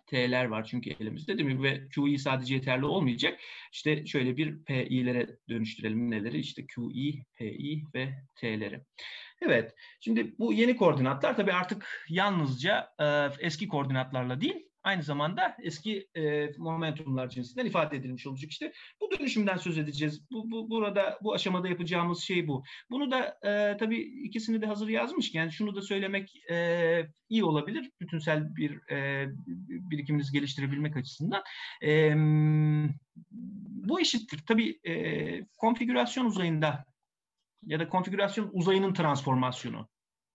T'ler var çünkü elimizde değil mi? Ve Q E sadece yeterli olmayacak. İşte şöyle bir P I'lere dönüştürelim neleri? İşte Q E, P I ve T'leri. Evet. Şimdi bu yeni koordinatlar tabii artık yalnızca e, eski koordinatlarla değil, aynı zamanda eski e, momentumlar cinsinden ifade edilmiş olacak. İşte bu dönüşümden söz edeceğiz. Bu, bu burada bu aşamada yapacağımız şey bu. Bunu da e, tabii ikisini de hazır yazmışken şunu da söylemek e, iyi olabilir. Bütünsel bir e, birikiminizi geliştirebilmek açısından. E, bu eşittir. Tabii e, konfigürasyon uzayında ya da konfigürasyon uzayının transformasyonu.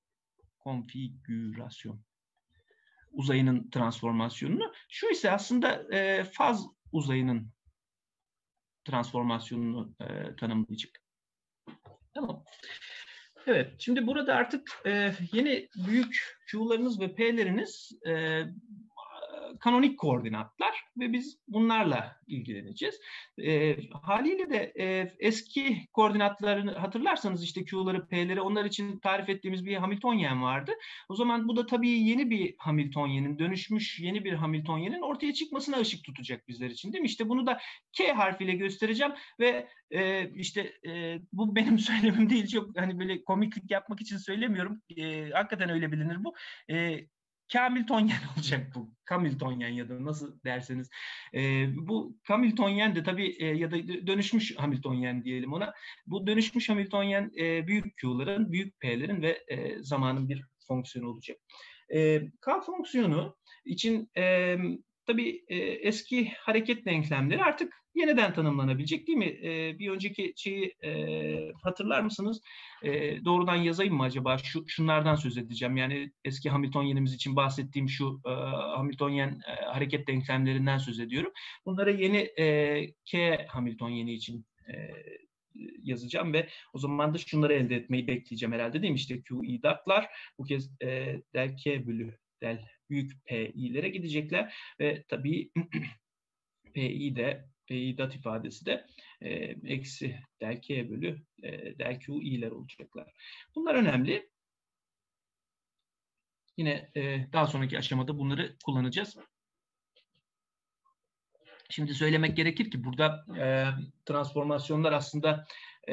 Konfigürasyon uzayının transformasyonunu. Şu ise aslında e, faz uzayının transformasyonunu e, tanımlayacak. Tamam. Evet, şimdi burada artık e, yeni büyük Q'larınız ve P'leriniz e, kanonik koordinatlar ve biz bunlarla ilgileneceğiz. E, haliyle de e, eski koordinatlarını hatırlarsanız işte Q'ları, P'leri onlar için tarif ettiğimiz bir Hamiltonyen vardı. O zaman bu da tabii yeni bir Hamiltonyen'in, dönüşmüş yeni bir Hamiltonyen'in ortaya çıkmasına ışık tutacak bizler için değil mi? İşte bunu da K harfiyle göstereceğim ve e, işte e, bu benim söylemim değil, çok hani böyle komiklik yapmak için söylemiyorum. E, hakikaten öyle bilinir bu. E, Hamiltonyen olacak bu. Hamiltonyen ya da nasıl derseniz. E, bu Hamiltonyen de tabii e, ya da dönüşmüş Hamiltonyen diyelim ona. Bu dönüşmüş Hamiltonyen e, büyük Q'ların, büyük P'lerin ve e, zamanın bir fonksiyonu olacak. E, K fonksiyonu için e, tabii e, eski hareket denklemleri artık yeniden tanımlanabilecek değil mi? E, bir önceki şeyi e, hatırlar mısınız? E, doğrudan yazayım mı acaba? Şu, şunlardan söz edeceğim. Yani eski Hamiltonyen'imiz için bahsettiğim şu e, Hamiltonyen e, hareket denklemlerinden söz ediyorum. Bunlara yeni e, K Hamiltonyen'i için e, yazacağım ve o zaman da şunları elde etmeyi bekleyeceğim herhalde değil mi? İşte Q I datlar bu kez e, del K bölü del büyük P i'lere gidecekler ve tabii P I de P I dat ifadesi de e, eksi del K bölü e, del Q i'ler olacaklar. Bunlar önemli. Yine e, daha sonraki aşamada bunları kullanacağız. Şimdi söylemek gerekir ki burada e, transformasyonlar aslında e,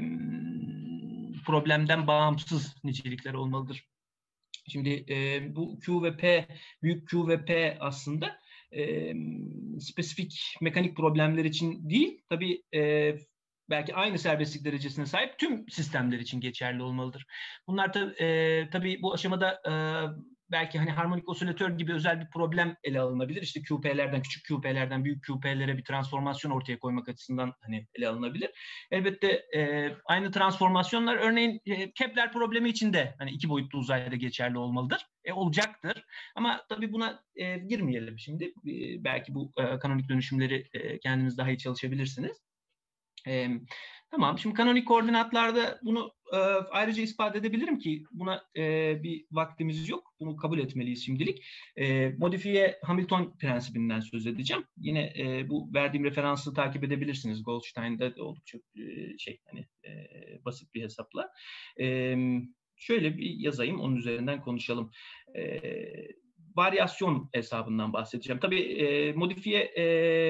problemden bağımsız nitelikler olmalıdır. Şimdi e, bu Q ve P, büyük Q ve P aslında e, spesifik mekanik problemler için değil, tabii e, belki aynı serbestlik derecesine sahip tüm sistemler için geçerli olmalıdır. Bunlar da e, tabii bu aşamada e, belki hani harmonik osilatör gibi özel bir problem ele alınabilir. İşte Q P'lerden, küçük Q P'lerden büyük Q P'lere bir transformasyon ortaya koymak açısından hani ele alınabilir. Elbette e, aynı transformasyonlar örneğin e, Kepler problemi için de hani iki boyutlu uzayda geçerli olmalıdır. E, olacaktır. Ama tabii buna e, girmeyelim şimdi. E, belki bu e, kanonik dönüşümleri e, kendiniz daha iyi çalışabilirsiniz. Ee, tamam. Şimdi kanonik koordinatlarda bunu e, ayrıca ispat edebilirim ki buna e, bir vaktimiz yok. Bunu kabul etmeliyiz şimdilik. E, modifiye Hamilton prensibinden söz edeceğim. Yine e, bu verdiğim referansı takip edebilirsiniz. Goldstein'da oldukça e, şey hani e, basit bir hesapla. E, şöyle bir yazayım. Onun üzerinden konuşalım. E, varyasyon hesabından bahsedeceğim. Tabii e, modifiye e,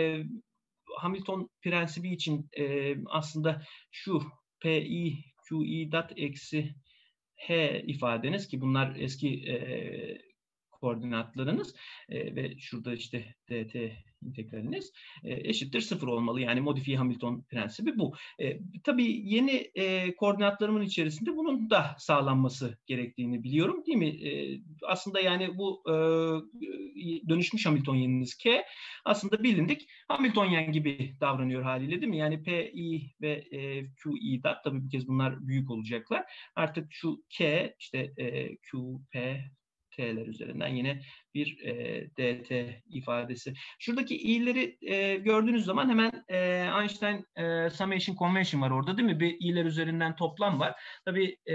Hamilton prensibi için e, aslında şu P I Q I dat eksi H ifadeniz ki bunlar eski e, koordinatlarınız e, ve şurada işte dt integraliniz e, eşittir sıfır olmalı. Yani modifiye Hamilton prensibi bu. E, tabii yeni e, koordinatlarımın içerisinde bunun da sağlanması gerektiğini biliyorum değil mi? E, aslında yani bu e, dönüşmüş Hamiltonyeniniz K aslında bilindik Hamiltonyen gibi davranıyor haliyle değil mi? Yani P I ve e, Q I dat tabii bir kez bunlar büyük olacaklar. Artık şu K işte e, Q P T'ler üzerinden yine bir e, dt ifadesi. Şuradaki i'leri e, gördüğünüz zaman hemen e, Einstein e, summation convention var orada değil mi? Bir i'ler üzerinden toplam var. Tabii e,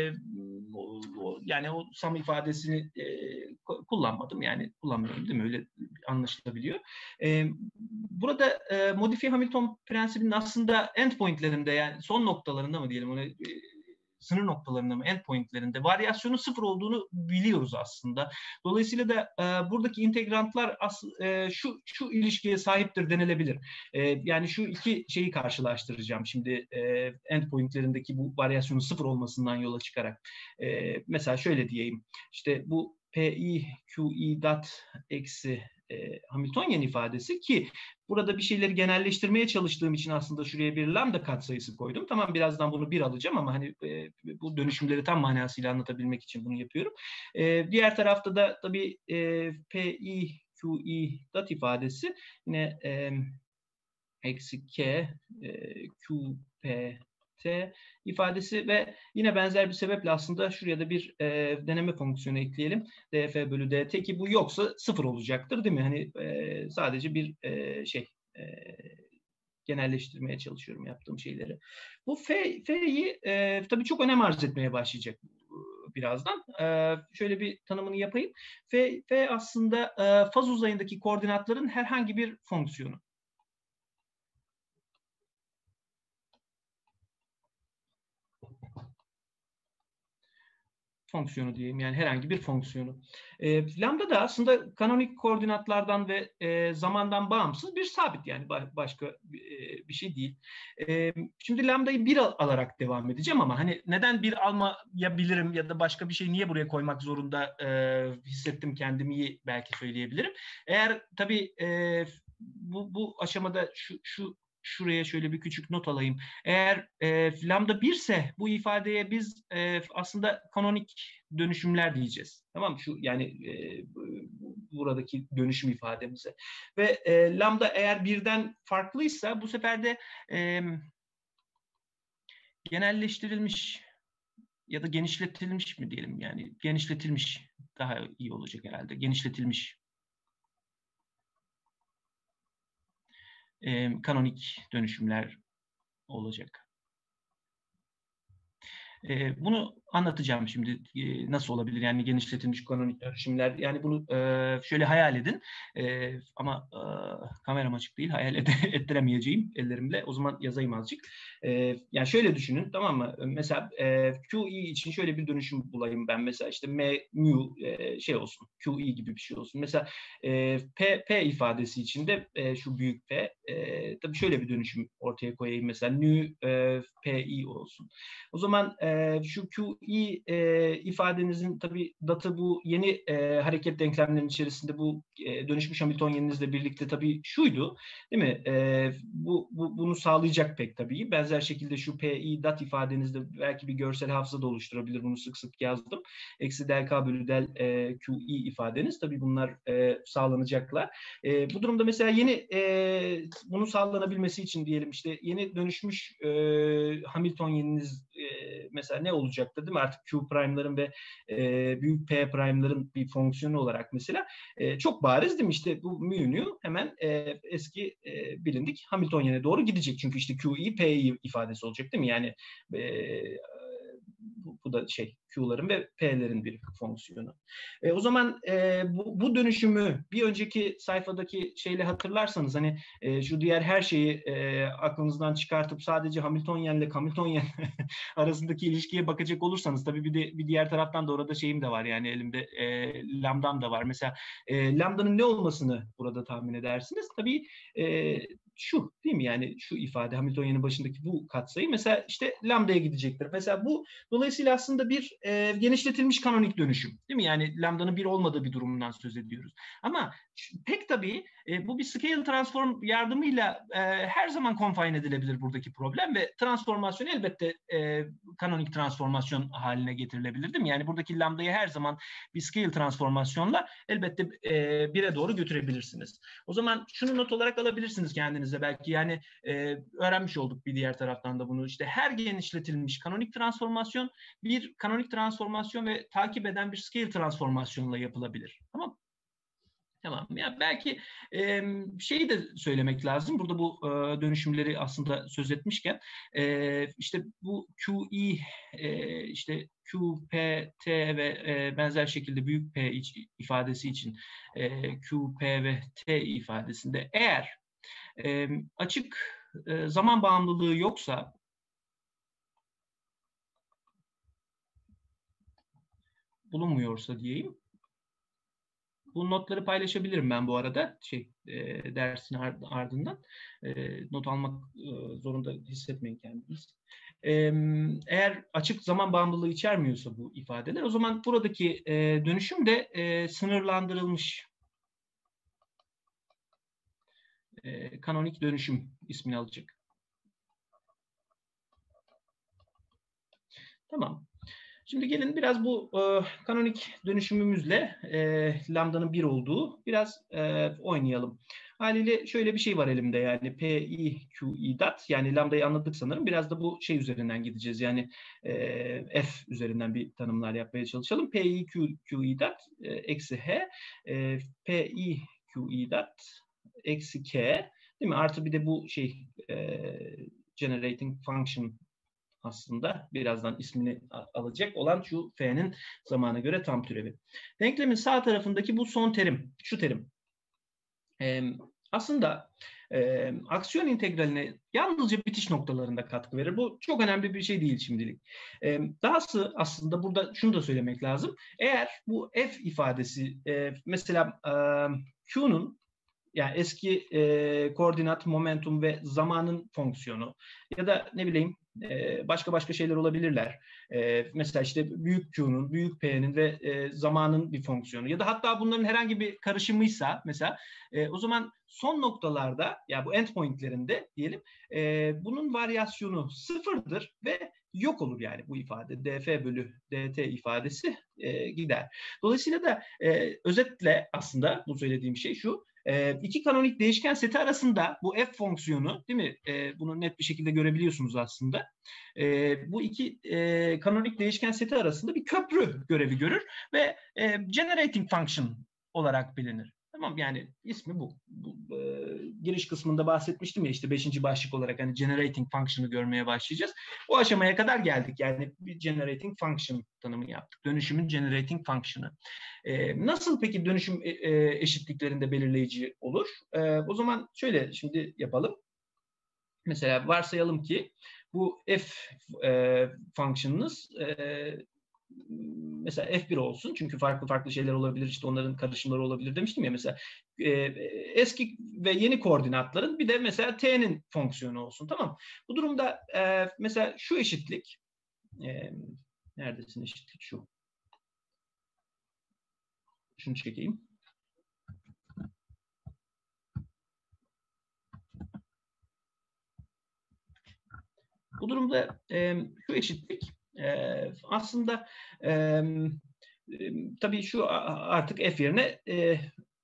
o, o, yani o sum ifadesini e, kullanmadım. Yani kullanmıyorum değil mi? Öyle anlaşılabiliyor. E, burada e, modifiye Hamilton prensibinin aslında endpointlerinde yani son noktalarında mı diyelim onu e, sınır noktalarında mı, endpointlerinde varyasyonun sıfır olduğunu biliyoruz aslında. Dolayısıyla da e, buradaki integrantlar as, e, şu şu ilişkiye sahiptir denilebilir. E, yani şu iki şeyi karşılaştıracağım şimdi e, endpointlerindeki bu varyasyonun sıfır olmasından yola çıkarak. E, mesela şöyle diyeyim. İşte bu pi qi dot eksi e, Hamiltonian ifadesi ki burada bir şeyleri genelleştirmeye çalıştığım için aslında şuraya bir lambda katsayısı koydum. Tamam, birazdan bunu bir alacağım ama hani e, bu dönüşümleri tam manasıyla anlatabilmek için bunu yapıyorum. E, diğer tarafta da tabii e, pi qi dot ifadesi yine e, eksi k e, q p t ifadesi ve yine benzer bir sebeple aslında şuraya da bir e, deneme fonksiyonu ekleyelim. df bölü dt ki bu yoksa sıfır olacaktır değil mi? Hani e, sadece bir e, şey e, genelleştirmeye çalışıyorum yaptığım şeyleri. Bu f, f'yi e, tabii çok önem arz etmeye başlayacak birazdan. E, şöyle bir tanımını yapayım. F, f aslında e, faz uzayındaki koordinatların herhangi bir fonksiyonu. Fonksiyonu diyeyim, yani herhangi bir fonksiyonu. E, lambda da aslında kanonik koordinatlardan ve e, zamandan bağımsız bir sabit, yani başka e, bir şey değil. E, şimdi lambdayı bir al alarak devam edeceğim ama hani neden bir almayabilirim ya da başka bir şey niye buraya koymak zorunda e, hissettim kendimi belki söyleyebilirim. Eğer tabii e, bu, bu aşamada şu, şu şuraya şöyle bir küçük not alayım. Eğer e, lambda bir ise bu ifadeye biz e, aslında kanonik dönüşümler diyeceğiz. Tamam mı? Şu yani e, buradaki dönüşüm ifademize. Ve e, lambda eğer birden farklıysa bu sefer de e, genelleştirilmiş ya da genişletilmiş mi diyelim, yani genişletilmiş daha iyi olacak herhalde. Genişletilmiş e, kanonik dönüşümler olacak. E, bunu anlatacağım şimdi e, nasıl olabilir, yani genişletilmiş kanonik dönüşümler. Yani bunu e, şöyle hayal edin e, ama e, kameram açık değil, hayal ed ettiremeyeceğim ellerimle, o zaman yazayım azıcık. E, yani şöyle düşünün, tamam mı? Mesela e, qi için şöyle bir dönüşüm bulayım ben, mesela işte m mu e, şey olsun, qi gibi bir şey olsun. Mesela e, p, p ifadesi için de e, şu büyük p e, tabii şöyle bir dönüşüm ortaya koyayım, mesela nu e, pi olsun. O zaman e, şu qi e, ifadenizin tabii datı bu yeni e, hareket denklemlerinin içerisinde bu e, dönüşmüş Hamiltonyen'inizle birlikte tabii şuydu, değil mi? E, bu, bu bunu sağlayacak pek tabii. Benzer şekilde şu pi dat ifadenizde belki bir görsel hafıza da oluşturabilir. Bunu sık sık yazdım. Eksi del k bölü del e, qi ifadeniz. Tabii bunlar e, sağlanacaklar. E, bu durumda mesela yeni e, bunun sağlanabilmesi için diyelim işte yeni dönüşmüş e, Hamiltonyen'iniz e, mesela ne olacaktır değil mi? Artık Q prime'ların ve e, büyük P prime'ların bir fonksiyonu olarak mesela e, çok bariz değil mi? İşte bu mu nu hemen e, eski e, bilindik Hamiltonyen'e doğru gidecek. Çünkü işte Qi P'yi ifadesi olacak değil mi? Yani e, bu, bu da şey Q'ların ve P'lerin bir fonksiyonu. E, o zaman e, bu, bu dönüşümü bir önceki sayfadaki şeyle hatırlarsanız hani e, şu diğer her şeyi e, aklınızdan çıkartıp sadece Hamiltonyen'le Hamiltonyen arasındaki ilişkiye bakacak olursanız tabii bir de bir diğer taraftan da orada şeyim de var, yani elimde e, lambdam da var. Mesela e, lambdanın ne olmasını burada tahmin edersiniz. Tabii e, şu değil mi, yani şu ifade Hamiltonyen'in başındaki bu katsayı mesela işte lambdaya gidecektir. Mesela bu dolayısıyla aslında bir e, genişletilmiş kanonik dönüşüm değil mi? Yani lambdanın bir olmadığı bir durumundan söz ediyoruz. Ama pek tabii e, bu bir scale transform yardımıyla e, her zaman confine edilebilir buradaki problem ve transformasyon elbette e, kanonik transformasyon haline getirilebilir değil mi? Yani buradaki lambdayı her zaman bir scale transformasyonla elbette e, bire doğru götürebilirsiniz. O zaman şunu not olarak alabilirsiniz kendinize belki, yani e, öğrenmiş olduk bir diğer taraftan da bunu, işte her genişletilmiş kanonik transformasyon bir kanonik transformasyon ve takip eden bir scale transformasyonla yapılabilir. Tamam. Tamam. Ya belki e, şeyi de söylemek lazım. Burada bu e, dönüşümleri aslında söz etmişken e, işte bu Qi e, işte Q, P, T ve e, benzer şekilde büyük P ifadesi için e, Q, P ve T ifadesinde eğer e, açık e, zaman bağımlılığı yoksa bulunmuyorsa diyeyim. Bu notları paylaşabilirim ben bu arada şey e, dersin ardından. E, not almak e, zorunda hissetmeyin kendiniz. E, eğer açık zaman bağımlılığı içermiyorsa bu ifadeler, o zaman buradaki e, dönüşüm de e, sınırlandırılmış e, kanonik dönüşüm ismini alacak. Tamam. Şimdi gelin biraz bu e, kanonik dönüşümümüzle e, lambdanın bir olduğu biraz e, oynayalım. Haliyle şöyle bir şey var elimde, yani P I Q I dot, yani lambdayı anladık sanırım. Biraz da bu şey üzerinden gideceğiz, yani e, F üzerinden bir tanımlar yapmaya çalışalım. P I Q Q I dot e, eksi H, e, P I Q I dot eksi K, değil mi? Artı bir de bu şey e, generating function, aslında birazdan ismini alacak olan şu F'nin zamana göre tam türevi. Denklemin sağ tarafındaki bu son terim, şu terim. Ee, aslında e, aksiyon integraline yalnızca bitiş noktalarında katkı verir. Bu çok önemli bir şey değil şimdilik. Ee, dahası aslında burada şunu da söylemek lazım. Eğer bu F ifadesi e, mesela e, Q'nun, yani eski e, koordinat, momentum ve zamanın fonksiyonu ya da ne bileyim e, başka başka şeyler olabilirler. E, mesela işte büyük Q'nun, büyük P'nin ve e, zamanın bir fonksiyonu ya da hatta bunların herhangi bir karışımıysa mesela e, o zaman son noktalarda, ya yani bu endpointlerinde diyelim e, bunun varyasyonu sıfırdır ve yok olur, yani bu ifade df bölü dt ifadesi e, gider. Dolayısıyla da e, özetle aslında bu söylediğim şey şu: E, iki kanonik değişken seti arasında bu f fonksiyonu, değil mi? E, bunu net bir şekilde görebiliyorsunuz aslında. E, bu iki e, kanonik değişken seti arasında bir köprü görevi görür ve e, generating function olarak bilinir. Tamam, yani ismi bu. bu e, giriş kısmında bahsetmiştim ya, işte beşinci başlık olarak hani generating function'ı görmeye başlayacağız. O aşamaya kadar geldik. Yani bir generating function tanımı yaptık. Dönüşümün generating function'ı. E, nasıl peki dönüşüm e, eşitliklerinde belirleyici olur? E, o zaman şöyle şimdi yapalım. Mesela varsayalım ki bu f e, fonksiyonunuz e, mesela F bir olsun, çünkü farklı farklı şeyler olabilir, işte onların karışımları olabilir demiştim ya, mesela e, eski ve yeni koordinatların bir de mesela t'nin fonksiyonu olsun, tamam. Bu durumda e, mesela şu eşitlik e, neredesin eşitlik, şu şunu çekeyim. Bu durumda e, şu eşitlik e, aslında e, e, tabii şu artık f yerine e,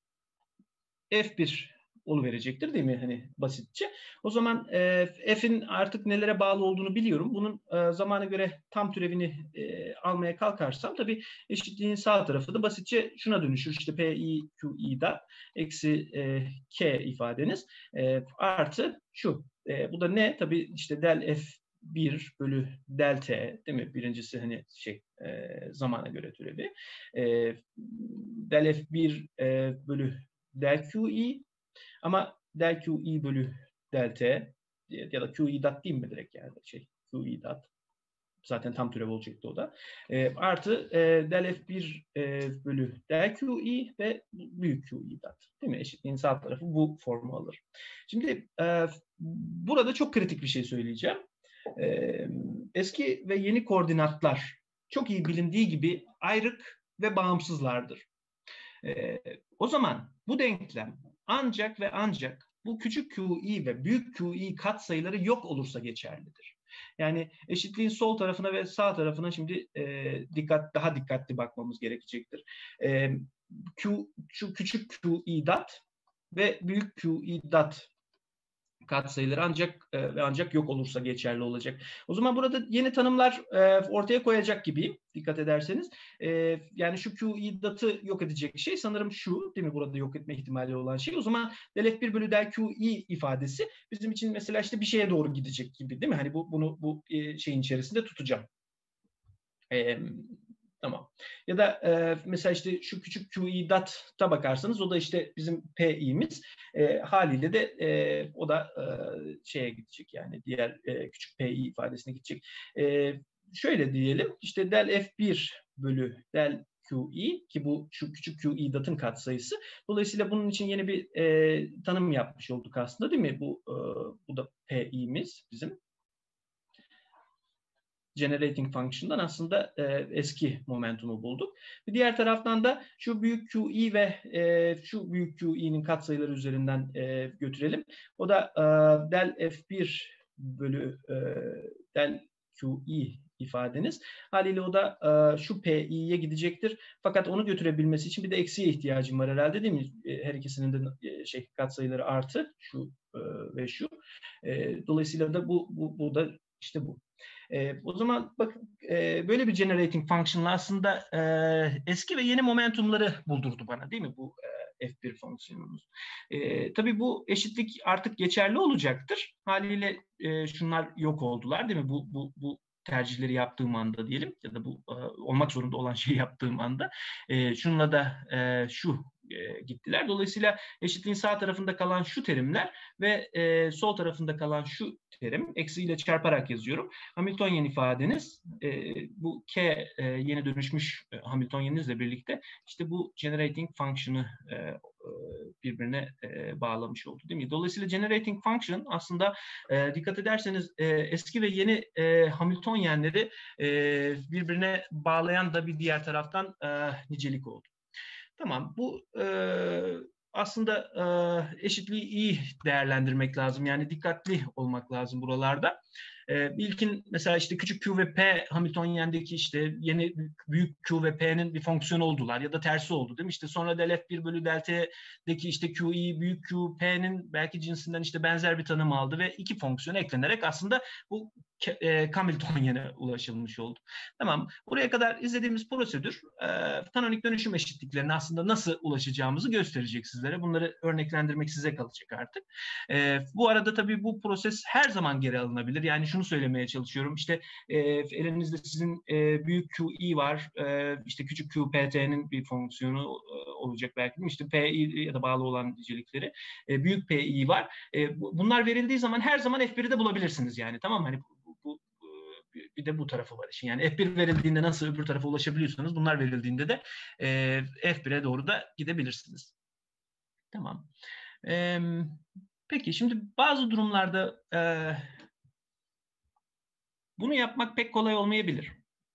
f bir oluverecektir, değil mi? Hani basitçe. O zaman e, f'in artık nelere bağlı olduğunu biliyorum. Bunun e, zamana göre tam türevini e, almaya kalkarsam tabii eşitliğin sağ tarafı da basitçe şuna dönüşür. İşte p i q i'da eksi e, k ifadeniz e, artı şu. E, bu da ne? Tabii işte del f bir bölü del t, değil mi? Birincisi hani şey e, zamana göre türevi. E, del f bir e, bölü del qi, ama del qi bölü del t ya da qi dot diyeyim mi direkt, yani şey qi dot zaten tam türev olacaktı o da. E, artı e, del f bir e, bölü del qi ve büyük qi dot, değil mi? Eşitliğin sağ tarafı bu formu alır. Şimdi e, burada çok kritik bir şey söyleyeceğim. E, eski ve yeni koordinatlar çok iyi bilindiği gibi ayrık ve bağımsızlardır. E, o zaman bu denklem ancak ve ancak bu küçük qi ve büyük qi katsayıları yok olursa geçerlidir. Yani eşitliğin sol tarafına ve sağ tarafına şimdi e, dikkat daha dikkatli bakmamız gerekecektir. E, Q, şu küçük qi dot ve büyük qi dot katsayıları ancak e, ve ancak yok olursa geçerli olacak. O zaman burada yeni tanımlar e, ortaya koyacak gibiyim, dikkat ederseniz. E, yani şu qi dot'ı yok edecek şey sanırım şu, değil mi? Burada yok etme ihtimali olan şey. O zaman del f bir bölü del qi ifadesi bizim için mesela işte bir şeye doğru gidecek gibi, değil mi? Hani bu bunu bu e, şeyin içerisinde tutacağım. E, Tamam. Ya da e, mesela işte şu küçük qi dot'a bakarsanız o da işte bizim pi'miz. E, haliyle de e, o da e, şeye gidecek, yani diğer e, küçük pi ifadesine gidecek. E, şöyle diyelim, işte del f bir bölü del QE ki bu şu küçük QE datın katsayısı. Dolayısıyla bunun için yeni bir e, tanım yapmış olduk aslında değil mi? Bu, e, bu da Pi'miz bizim. Generating function'dan aslında e, eski momentumu bulduk. Bir diğer taraftan da şu büyük QE ve e, şu büyük QE'nin katsayıları üzerinden e, götürelim. O da e, del F bir bölü e, del QE ifadeniz. Haliyle o da e, şu Pi'ye gidecektir. Fakat onu götürebilmesi için bir de eksiye ihtiyacım var herhalde değil mi? E, her ikisinin de e, şey katsayıları artı şu e, ve şu. E, dolayısıyla da bu, bu, bu da işte bu. E, o zaman bakın e, böyle bir generating function'la aslında e, eski ve yeni momentumları buldurdu bana değil mi bu e, F bir fonksiyonumuz. E, tabii bu eşitlik artık geçerli olacaktır. Haliyle e, şunlar yok oldular değil mi? Bu, bu, bu tercihleri yaptığım anda diyelim ya da bu e, olmak zorunda olan şeyi yaptığım anda e, şunla da e, şu e, gittiler. Dolayısıyla eşitliğin sağ tarafında kalan şu terimler ve e, sol tarafında kalan şu terim eksiyle çarparak yazıyorum. Hamiltonyen ifadeniz e, bu K e, yeni dönüşmüş e, Hamiltonyenizle birlikte işte bu generating function'ı e, e, birbirine e, bağlamış oldu değil mi? Dolayısıyla generating function aslında e, dikkat ederseniz e, eski ve yeni e, Hamiltonyenleri e, birbirine bağlayan da bir diğer taraftan e, nicelik oldu. Tamam, bu e, aslında e, eşitliği iyi değerlendirmek lazım. Yani dikkatli olmak lazım buralarda. E, ilkin mesela işte küçük Q ve P Hamiltonyen'deki işte yeni büyük Q ve P'nin bir fonksiyonu oldular ya da tersi oldu değil mi? İşte sonra del F bir bölü del T'deki işte QE büyük Q P'nin belki cinsinden işte benzer bir tanım aldı ve iki fonksiyon eklenerek aslında bu e, Hamiltonyen'e ulaşılmış oldu. Tamam. Buraya kadar izlediğimiz prosedür e, kanonik dönüşüm eşitliklerine aslında nasıl ulaşacağımızı gösterecek sizlere. Bunları örneklendirmek size kalacak artık. E, bu arada tabii bu proses her zaman geri alınabilir. Yani şunu söylemeye çalışıyorum. İşte e, elinizde sizin e, büyük Q E var. E, işte küçük Q P T'nin bir fonksiyonu e, olacak belki değil mi? İşte P I ya da bağlı olan nicelikleri. E, büyük P I var. E, bunlar verildiği zaman her zaman F bir'i de bulabilirsiniz yani. Tamam mı? Hani bu, bu bir de bu tarafı var işin. Yani F bir verildiğinde nasıl öbür tarafa ulaşabiliyorsanız bunlar verildiğinde de e, F bir'e doğru da gidebilirsiniz. Tamam. E, peki şimdi bazı durumlarda e, bunu yapmak pek kolay olmayabilir.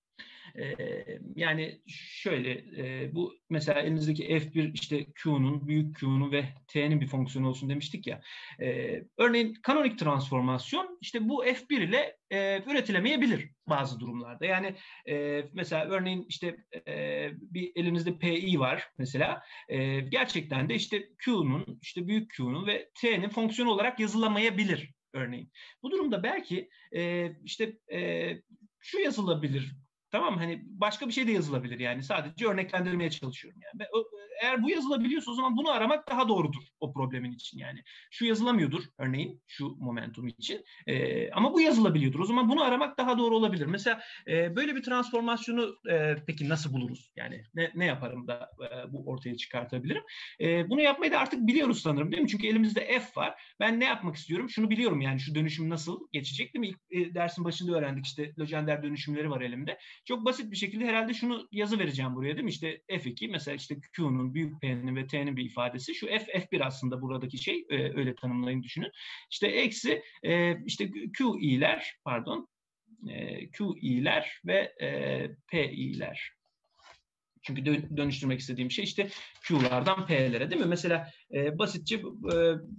Ee, yani şöyle e, bu mesela elinizdeki F bir işte Q'nun, büyük Q'nun ve T'nin bir fonksiyonu olsun demiştik ya. Ee, örneğin kanonik transformasyon işte bu F bir ile e, üretilemeyebilir bazı durumlarda. Yani e, mesela örneğin işte e, bir elinizde P I var mesela. E, gerçekten de işte Q'nun, işte büyük Q'nun ve T'nin fonksiyonu olarak yazılamayabilir örneğin. Bu durumda belki e, işte e, şu yazılabilir. Tamam, hani başka bir şey de yazılabilir yani. Sadece örneklendirmeye çalışıyorum yani. Eğer bu yazılabiliyorsa o zaman bunu aramak daha doğrudur o problemin için yani. Şu yazılamıyordur örneğin şu momentum için. Ee, ama bu yazılabiliyordur. O zaman bunu aramak daha doğru olabilir. Mesela e, böyle bir transformasyonu e, peki nasıl buluruz? Yani ne, ne yaparım da e, bu ortaya çıkartabilirim? E, bunu yapmayı da artık biliyoruz sanırım değil mi? Çünkü elimizde F var. Ben ne yapmak istiyorum? Şunu biliyorum yani şu dönüşüm nasıl geçecek değil mi? İlk e, dersin başında öğrendik işte Legendre dönüşümleri var elimde. Çok basit bir şekilde herhalde şunu yazı vereceğim buraya değil mi? İşte F iki mesela işte Q'nun, büyük P'nin ve T'nin bir ifadesi. Şu F, F bir aslında buradaki şey. E, öyle tanımlayın düşünün. İşte eksi e, işte QE'ler pardon e, QE'ler ve e, PE'ler. Çünkü dönüştürmek istediğim şey işte Q'lardan P'lere değil mi? Mesela e, basitçe e,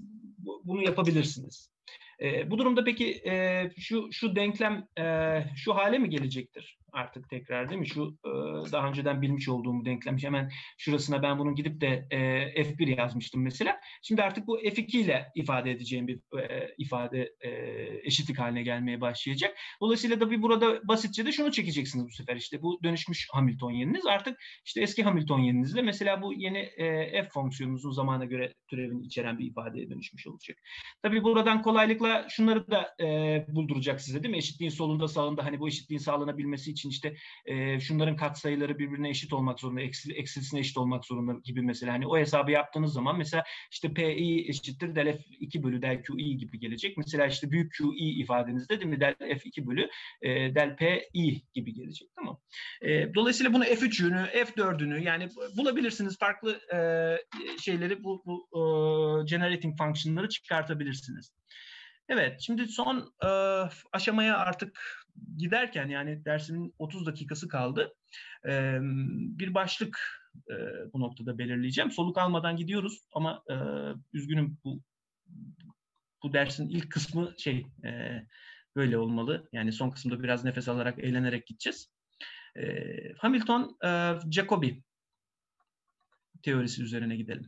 bunu yapabilirsiniz. E, bu durumda peki e, şu şu denklem e, şu hale mi gelecektir artık tekrar değil mi? Şu e, daha önceden bilmiş olduğum denklem. Hemen şurasına ben bunun gidip de e, F bir yazmıştım mesela. Şimdi artık bu F iki ile ifade edeceğim bir e, ifade e, eşitlik haline gelmeye başlayacak. Dolayısıyla da bir burada basitçe de şunu çekeceksiniz bu sefer. İşte bu dönüşmüş Hamiltonyeniniz artık işte eski Hamiltonyeninizle mesela bu yeni e, F fonksiyonunuzun zamana göre türevini içeren bir ifadeye dönüşmüş olacak. Tabii buradan kolaylıkla şunları da e, bulduracak size değil mi? Eşitliğin solunda sağında hani bu eşitliğin sağlanabilmesi için için işte e, şunların katsayıları birbirine eşit olmak zorunda, eksil, eksilisine eşit olmak zorunda gibi mesela. Hani o hesabı yaptığınız zaman mesela işte Pi eşittir del F iki bölü del Qi gibi gelecek. Mesela işte büyük Qi ifadenizde değil mi? Del F iki bölü e, del Pi gibi gelecek. Tamam. E, dolayısıyla bunu F üçünü, F dördünü yani bulabilirsiniz. Farklı e, şeyleri bu, bu e, generating function'ları çıkartabilirsiniz. Evet, şimdi son e, aşamaya artık giderken yani dersimin otuz dakikası kaldı. E, bir başlık e, bu noktada belirleyeceğim. Soluk almadan gidiyoruz ama e, üzgünüm bu bu dersin ilk kısmı şey e, böyle olmalı. Yani son kısımda biraz nefes alarak, eğlenerek gideceğiz. E, Hamilton, e, Jacobi teorisi üzerine gidelim.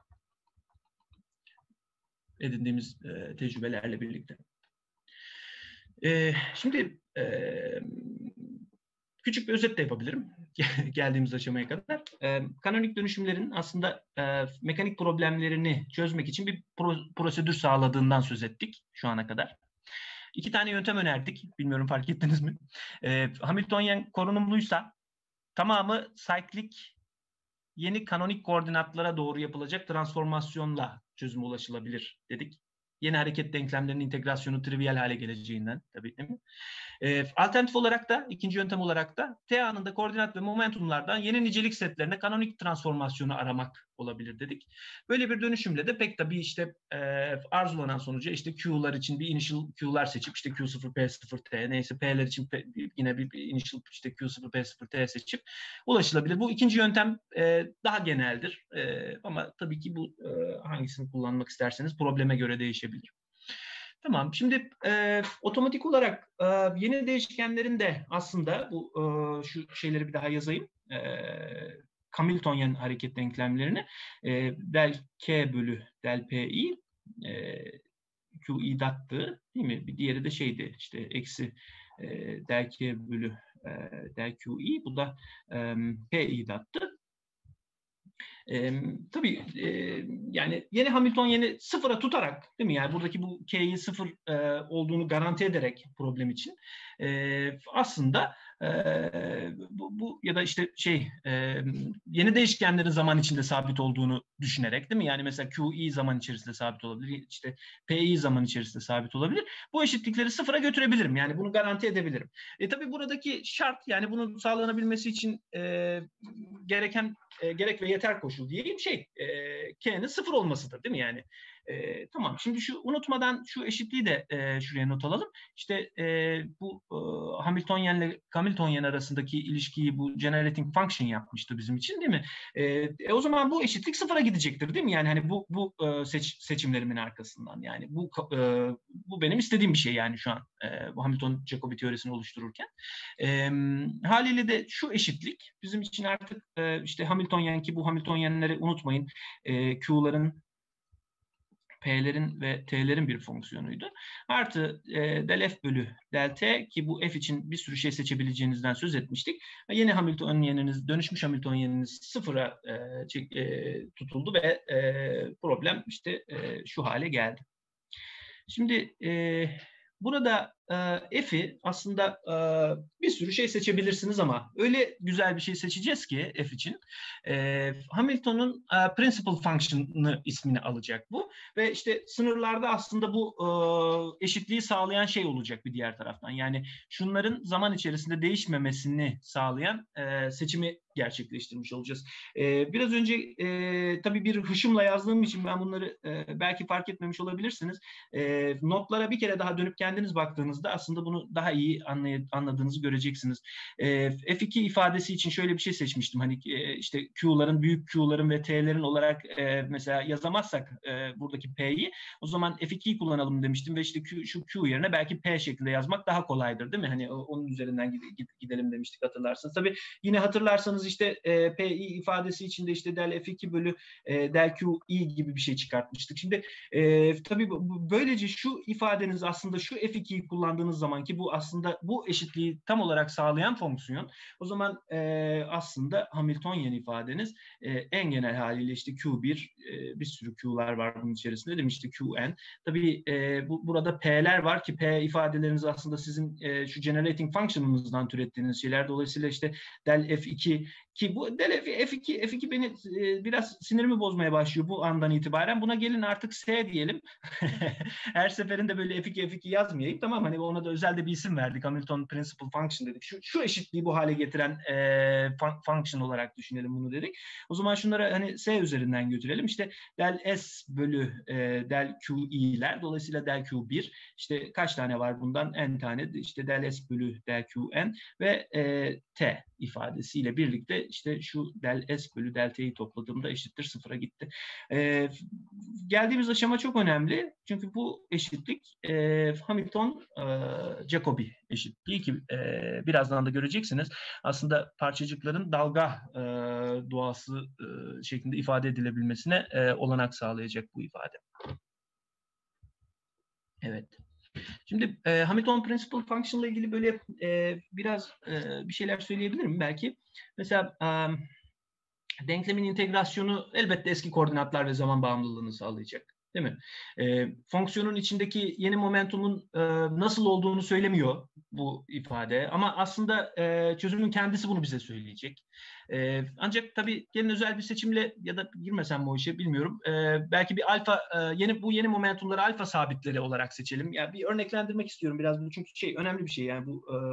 Edindiğimiz e, tecrübelerle birlikte. E, şimdi e, küçük bir özet de yapabilirim geldiğimiz aşamaya kadar. E, kanonik dönüşümlerin aslında e, mekanik problemlerini çözmek için bir pro, prosedür sağladığından söz ettik şu ana kadar. İki tane yöntem önerdik. Bilmiyorum fark ettiniz mi? E, Hamiltonian korunumluysa tamamı sayklik yeni kanonik koordinatlara doğru yapılacak transformasyonla çözüme ulaşılabilir dedik. Yeni hareket denklemlerinin integrasyonu trivial hale geleceğinden tabii değil mi? E, alternatif olarak da ikinci yöntem olarak da T anında koordinat ve momentumlardan yeni nicelik setlerine kanonik transformasyonu aramak olabilir dedik. Böyle bir dönüşümle de pek tabii işte e, arzulanan sonuca işte Q'lar için bir initial Q'lar seçip işte Q sıfır, P sıfır, T neyse P'ler için P, yine bir, bir initial işte Q sıfır, P sıfır, T seçip ulaşılabilir. Bu ikinci yöntem e, daha geneldir. E, ama tabii ki bu e, hangisini kullanmak isterseniz probleme göre değişebilir. Tamam. Şimdi e, otomatik olarak e, yeni değişkenlerin de aslında bu e, şu şeyleri bir daha yazayım. E, Hamiltonian hareket denklemlerini e, del K bölü del Pi e, Qi dattı değil mi? Bir diğeri de şeydi işte eksi e, del K bölü e, del Qi bu da e, Pi dattı. E, tabii e, yani yeni Hamiltonian'i sıfıra tutarak değil mi? Yani buradaki bu K'yi sıfır e, olduğunu garanti ederek problem için e, aslında e, bu, bu ya da işte şey e, yeni değişkenlerin zaman içinde sabit olduğunu düşünerek değil mi? Yani mesela Qi zaman içerisinde sabit olabilir. İşte Pi zaman içerisinde sabit olabilir. Bu eşitlikleri sıfıra götürebilirim. Yani bunu garanti edebilirim. E tabii buradaki şart yani bunun sağlanabilmesi için e, gereken e, gerek ve yeter koşul diyeyim şey e, K'nin sıfır olmasıdır değil mi yani? E, tamam şimdi şu unutmadan şu eşitliği de e, şuraya not alalım. İşte e, bu e, Hamiltonian ile Hamiltonian arasındaki ilişkiyi bu generating function yapmıştı bizim için değil mi? E, e, o zaman bu eşitlik sıfıra gidecektir değil mi? Yani hani bu bu e, seç, seçimlerimin arkasından yani bu e, bu benim istediğim bir şey yani şu an e, bu Hamilton-Jacobi teorisini oluştururken. E, haliyle de şu eşitlik bizim için artık e, işte Hamiltonian ki bu Hamiltonian'ları unutmayın e, Q'ların P'lerin ve T'lerin bir fonksiyonuydu. Artı e, del F bölü del T ki bu F için bir sürü şey seçebileceğinizden söz etmiştik. Yeni Hamiltonian'iniz, dönüşmüş Hamiltonian'iniz sıfıra e, e, tutuldu ve e, problem işte e, şu hale geldi. Şimdi e, burada e, F'i aslında e, bir sürü şey seçebilirsiniz ama öyle güzel bir şey seçeceğiz ki F için. E, Hamilton'un e, principal function'ı ismini alacak bu. Ve işte sınırlarda aslında bu e, eşitliği sağlayan şey olacak bir diğer taraftan. Yani şunların zaman içerisinde değişmemesini sağlayan e, seçimi gerçekleştirmiş olacağız. E, biraz önce e, tabii bir hışımla yazdığım için ben bunları e, belki fark etmemiş olabilirsiniz. E, notlara bir kere daha dönüp kendiniz baktığınızda aslında bunu daha iyi anlay- anladığınızı göreceksiniz. E, F iki ifadesi için şöyle bir şey seçmiştim. Hani e, işte Q'ların, büyük Q'ların ve T'lerin olarak e, mesela yazamazsak e, buradaki P'yi o zaman F ikiyi kullanalım demiştim ve işte Q, şu Q yerine belki P şeklinde yazmak daha kolaydır değil mi? Hani onun üzerinden gidelim demiştik hatırlarsınız. Tabii yine hatırlarsanız işte e, Pi ifadesi içinde işte del F iki bölü e, del Qi gibi bir şey çıkartmıştık. Şimdi e, tabii böylece şu ifadeniz aslında şu F ikiyi kullanmak kullandığınız zaman ki bu aslında bu eşitliği tam olarak sağlayan fonksiyon, o zaman e, aslında Hamiltonian ifadeniz e, en genel haliyle işte Q bir, e, bir sürü Q'lar var bunun içerisinde değil mi? İşte Qn. Tabii e, bu, burada P'ler var ki P ifadeleriniz aslında sizin e, şu generating function'ınızdan türettiğiniz şeyler. Dolayısıyla işte del F iki ki bu del F iki, F iki beni e, biraz sinirimi bozmaya başlıyor bu andan itibaren. Buna gelin artık S diyelim. Her seferinde böyle F iki F iki yazmayayım. Tamam, hani ona da özel de bir isim verdik. Hamilton Principal Function dedik. Şu, şu eşitliği bu hale getiren e, fun- function olarak düşünelim bunu dedik. O zaman şunları hani S üzerinden götürelim. İşte del S bölü e, del Q i'ler. Dolayısıyla del Q bir. İşte kaç tane var bundan? N tane. İşte del S bölü del Q n ve e, T ifadesiyle birlikte işte şu del S bölü del T'yi topladığımda eşittir sıfıra gitti. E, geldiğimiz aşama çok önemli. Çünkü bu eşitlik e, Hamilton-Jacobi e, eşitliği ki e, birazdan da göreceksiniz. Aslında parçacıkların dalga e, doğası e, şeklinde ifade edilebilmesine e, olanak sağlayacak bu ifade. Evet. Şimdi e, Hamilton Principal Function ile ilgili böyle e, biraz e, bir şeyler söyleyebilirim belki. Mesela e, denklemin integrasyonu elbette eski koordinatlar ve zaman bağımlılığını sağlayacak. Değil mi? E, fonksiyonun içindeki yeni momentumun e, nasıl olduğunu söylemiyor bu ifade. Ama aslında e, çözümün kendisi bunu bize söyleyecek. E, ancak tabii gelin özel bir seçimle ya da girmesem o işe bilmiyorum. E, belki bir alfa, e, yeni bu yeni momentumları alfa sabitleri olarak seçelim. Yani bir örneklendirmek istiyorum biraz bunu çünkü şey önemli bir şey yani bu e,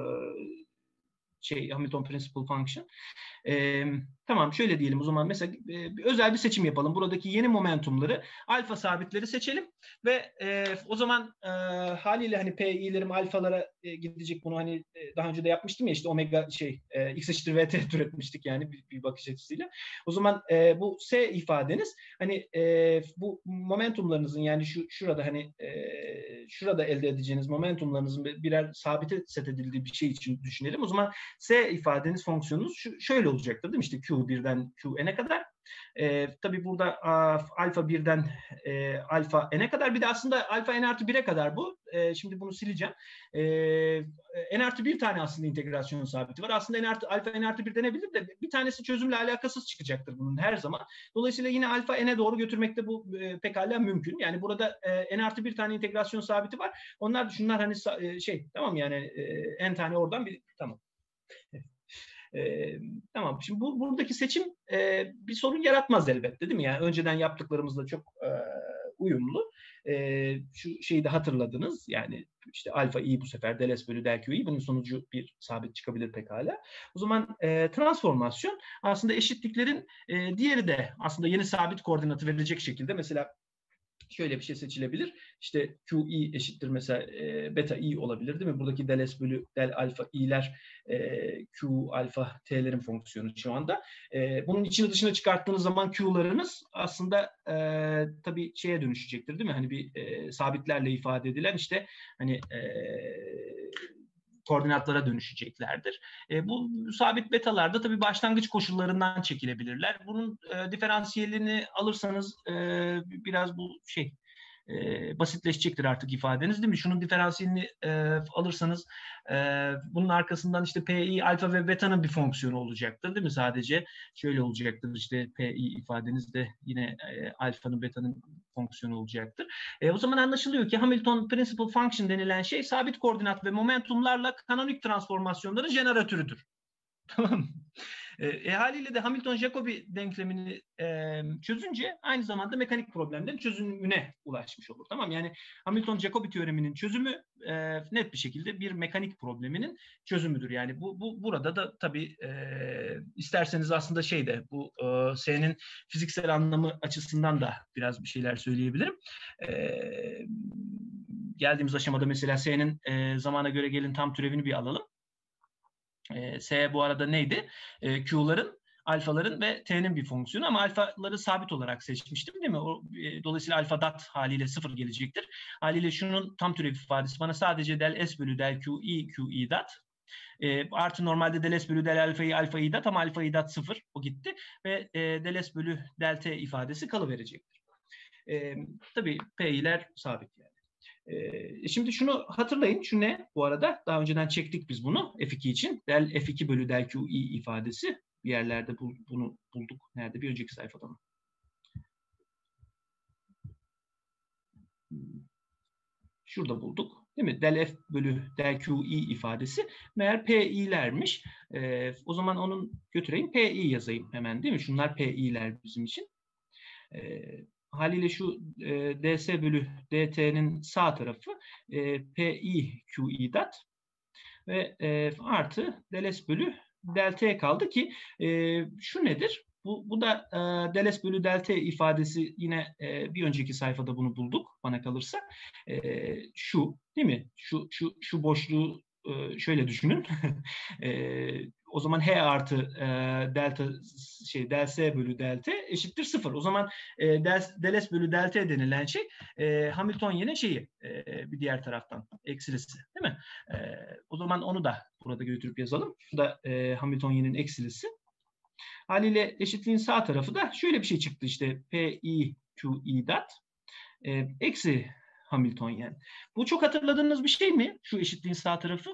şey Hamilton Principal Function. Ee, tamam şöyle diyelim o zaman mesela e, bir özel bir seçim yapalım. Buradaki yeni momentumları alfa sabitleri seçelim ve e, o zaman e, haliyle hani P i'lerim alfalara e, gidecek bunu hani e, daha önce de yapmıştım ya işte omega şey e, x eşittir vt türetmiştik yani bir, bir bakış açısıyla. O zaman e, bu S ifadeniz hani e, bu momentumlarınızın yani şu şurada hani e, şurada elde edeceğiniz momentumlarınızın birer sabite set edildiği bir şey için düşünelim. O zaman S ifadeniz fonksiyonunuz şu, şöyle olacaktır değil mi? İşte Q birden Q n'e kadar. E, tabii burada a, alfa birden e, alfa n'e kadar bir de aslında alfa n artı bire kadar bu. E, şimdi bunu sileceğim. E, n artı bir tane aslında integrasyon sabiti var. Aslında n artı, alfa n artı bir denebilir de bir tanesi çözümle alakasız çıkacaktır bunun her zaman. Dolayısıyla yine alfa n'e doğru götürmekte bu e, pekala mümkün. Yani burada e, n artı bir tane integrasyon sabiti var. Onlar şunlar hani e, şey tamam yani e, n tane oradan bir tamam. Ee, tamam. Şimdi bu buradaki seçim e, bir sorun yaratmaz elbette değil mi? Yani önceden yaptıklarımızla çok e, uyumlu. E, şu şeyi de hatırladınız. Yani işte alfa i bu sefer del S bölü del Q i bunun sonucu bir sabit çıkabilir pekala. O zaman e, transformasyon aslında eşitliklerin e, diğeri de aslında yeni sabit koordinatı verecek şekilde mesela şöyle bir şey seçilebilir. İşte Q i eşittir mesela e, beta i olabilir değil mi? Buradaki del S bölü del alfa i'ler e, Q alfa t'lerin fonksiyonu şu anda. E, bunun içini dışına çıkarttığınız zaman Q'larınız aslında e, tabii şeye dönüşecektir değil mi? Hani bir e, sabitlerle ifade edilen işte hani e, koordinatlara dönüşeceklerdir. E, bu sabit betalarda tabii başlangıç koşullarından çekilebilirler. Bunun e, diferansiyelini alırsanız e, biraz bu şey e, basitleşecektir artık ifadeniz değil mi? Şunun diferansiyelini e, alırsanız e, bunun arkasından işte Pi alfa ve beta'nın bir fonksiyonu olacaktır değil mi? Sadece şöyle olacaktır işte Pi ifadeniz de yine e, alfanın beta'nın fonksiyonu olacaktır. E, o zaman anlaşılıyor ki Hamilton Principal Function denilen şey sabit koordinat ve momentumlarla kanonik transformasyonların jeneratörüdür. Tamam mı? E, haliyle de Hamilton-Jacobi denklemini e, çözünce aynı zamanda mekanik problemlerin çözümüne ulaşmış olur. Tamam, yani Hamilton-Jacobi teoreminin çözümü e, net bir şekilde bir mekanik probleminin çözümüdür. Yani bu, bu burada da tabii e, isterseniz aslında şey de bu e, S'nin fiziksel anlamı açısından da biraz bir şeyler söyleyebilirim. E, geldiğimiz aşamada mesela S'nin e, zamana göre gelin tam türevini bir alalım. S bu arada neydi? E, Q'ların, alfaların ve T'nin bir fonksiyonu ama alfaları sabit olarak seçmiştim değil mi? O, e, dolayısıyla alfa dat haliyle sıfır gelecektir. Haliyle şunun tam türev ifadesi bana sadece del S bölü del Q i Q i dat. E, artı normalde del S bölü del alfa i alfa i dat ama alfa i dat sıfır. O gitti. Ve e, del S bölü del T ifadesi kalıverecektir. E, tabii P'ler sabit yani. E, şimdi şunu hatırlayın. Şu ne bu arada? Daha önceden çektik biz bunu F iki için. Del F iki bölü del Q I ifadesi. Bir yerlerde bu, bunu bulduk. Nerede? Bir önceki sayfada mı? Şurada bulduk. Değil mi? Del F bölü del Q I ifadesi. Meğer P I'lermiş. E, o zaman onun götüreyim. P I yazayım hemen değil mi? Şunlar P I'ler bizim için. E, haliyle şu e, D S bölü D T'nin sağ tarafı e, P I Q I dat ve e, artı del S bölü del T kaldı ki e, şu nedir? Bu, bu da e, del S bölü del T ifadesi yine e, bir önceki sayfada bunu bulduk bana kalırsa. E, şu değil mi? Şu şu şu boşluğu e, şöyle düşünün. e, o zaman H artı e, delta şey del S bölü del T eşittir sıfır. O zaman e, del, del S bölü del T denilen şey e, Hamiltonian'in şeyi e, bir diğer taraftan eksilisi değil mi? E, o zaman onu da burada götürüp yazalım. Şu da e, Hamiltonian'in eksilisi. Haliyle eşitliğin sağ tarafı da şöyle bir şey çıktı işte P I Q I dat e, eksi Hamiltonian. Bu çok hatırladığınız bir şey mi? Şu eşitliğin sağ tarafı.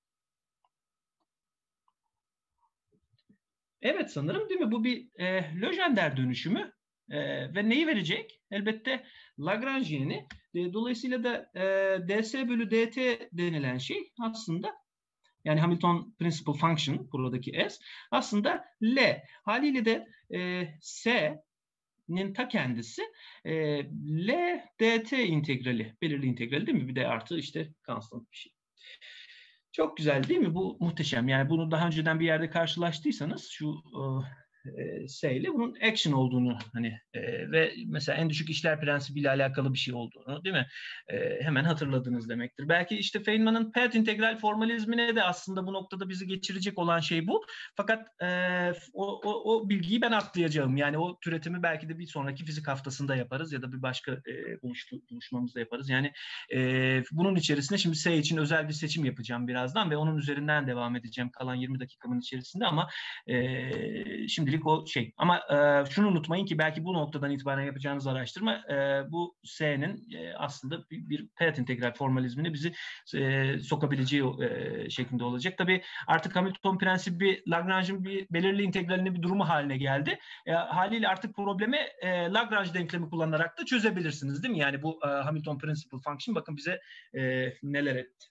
Evet sanırım değil mi? Bu bir e, Legendre dönüşümü e, ve neyi verecek? Elbette Lagrangian'i. E, dolayısıyla da e, D S bölü D T denilen şey aslında yani Hamilton Principal Function buradaki S aslında L. Haliyle de e, S'nin ta kendisi e, L dt integrali. Belirli integrali değil mi? Bir de artı işte constant bir şey. Çok güzel değil mi? Bu muhteşem. Yani bunu daha önceden bir yerde karşılaştıysanız şu e, S ile bunun action olduğunu hani e, ve mesela en düşük işler prensibiyle alakalı bir şey olduğunu değil mi? E, hemen hatırladınız demektir. Belki işte Feynman'ın path integral formalizmine de aslında bu noktada bizi geçirecek olan şey bu. Fakat e, o, o, o bilgiyi ben atlayacağım. Yani o türetimi belki de bir sonraki fizik haftasında yaparız ya da bir başka e, buluştu, buluşmamızda yaparız. Yani e, bunun içerisinde şimdi S için özel bir seçim yapacağım birazdan ve onun üzerinden devam edeceğim kalan yirmi dakikamın içerisinde ama e, şimdilik o şey. Ama e, şunu unutmayın ki belki bu noktadan itibaren yapacağınız araştırma e, bu S'nin e, aslında bir, bir path integral formalizmine bizi e, sokabileceği e, şeklinde olacak. Tabii artık Hamilton prensibi Lagrange'ın bir belirli integralinin bir durumu haline geldi. E, haliyle artık problemi e, Lagrange denklemi kullanarak da çözebilirsiniz değil mi? Yani bu e, Hamilton Principal Function bakın bize e, neler etti.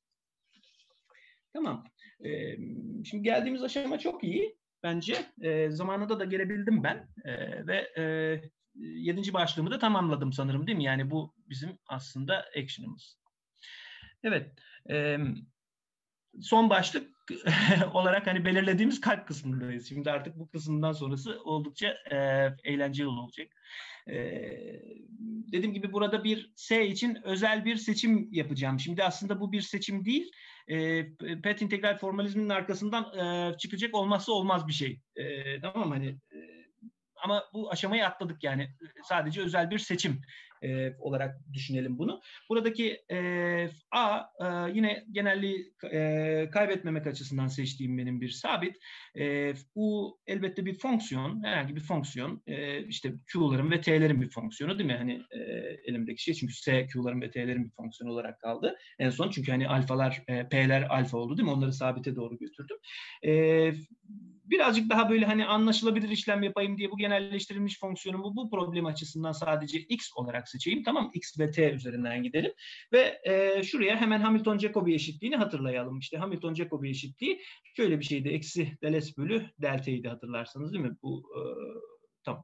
Tamam. E, şimdi geldiğimiz aşama çok iyi. Bence e, zamanında da gelebildim ben e, ve e, yedinci başlığımı da tamamladım sanırım değil mi? Yani bu bizim aslında action'ımız. Evet. E, son başlık olarak hani belirlediğimiz kalp kısmındayız. Şimdi artık bu kısımdan sonrası oldukça e, eğlenceli olacak. E, dediğim gibi burada bir S için özel bir seçim yapacağım. Şimdi aslında bu bir seçim değil. E, path integral formalizminin arkasından e, çıkacak olmazsa olmaz bir şey. E, tamam hani e, ama bu aşamayı atladık yani sadece özel bir seçim e, olarak düşünelim bunu. Buradaki e, A e, yine genelliği e, kaybetmemek açısından seçtiğim benim bir sabit. E, U elbette bir fonksiyon, herhangi bir fonksiyon. E, işte Q'ların ve T'lerin bir fonksiyonu değil mi? Hani e, elimdeki şey çünkü S Q'ların ve T'lerin bir fonksiyonu olarak kaldı. En son çünkü hani alfalar, e, P'ler alfa oldu değil mi? Onları sabite doğru götürdüm. E, birazcık daha böyle hani anlaşılabilir işlem yapayım diye bu genelleştirilmiş fonksiyonumu bu problem açısından sadece X olarak seçeyim. Tamam, X ve T üzerinden gidelim. Ve e, şuraya hemen Hamilton-Jacobi eşitliğini hatırlayalım. İşte Hamilton-Jacobi eşitliği şöyle bir şeydi. Eksi del S bölü del T'ydi hatırlarsanız değil mi? Bu e, tamam.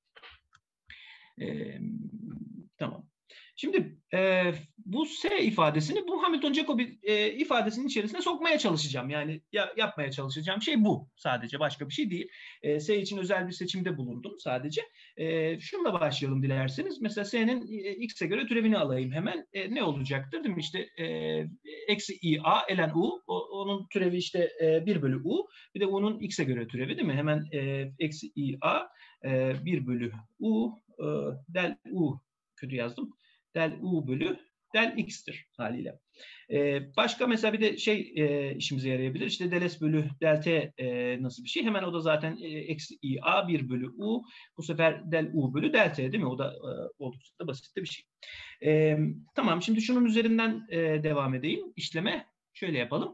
E, tamam. Şimdi e, bu S ifadesini bu Hamilton-Jacobi e, ifadesinin içerisine sokmaya çalışacağım. Yani ya, yapmaya çalışacağım şey bu. Sadece başka bir şey değil. E, S için özel bir seçimde bulundum sadece. E, şununla başlayalım dilerseniz. Mesela S'nin e, X'e göre türevini alayım hemen. E, ne olacaktır değil mi? İşte e, eksi I A ln U. O, onun türevi işte e, bir bölü U. Bir de U'nun X'e göre türevi değil mi? Hemen e, eksi I A e, bir bölü U e, del U kötü yazdım. Del U bölü del x'tir haliyle. Ee, başka mesela bir de şey e, işimize yarayabilir. İşte del s bölü del t e, nasıl bir şey? Hemen o da zaten e, eksi i a bir bölü u. Bu sefer del u bölü del t değil mi? O da e, oldukça da basit de bir şey. E, tamam, şimdi şunun üzerinden e, devam edeyim. İşleme şöyle yapalım.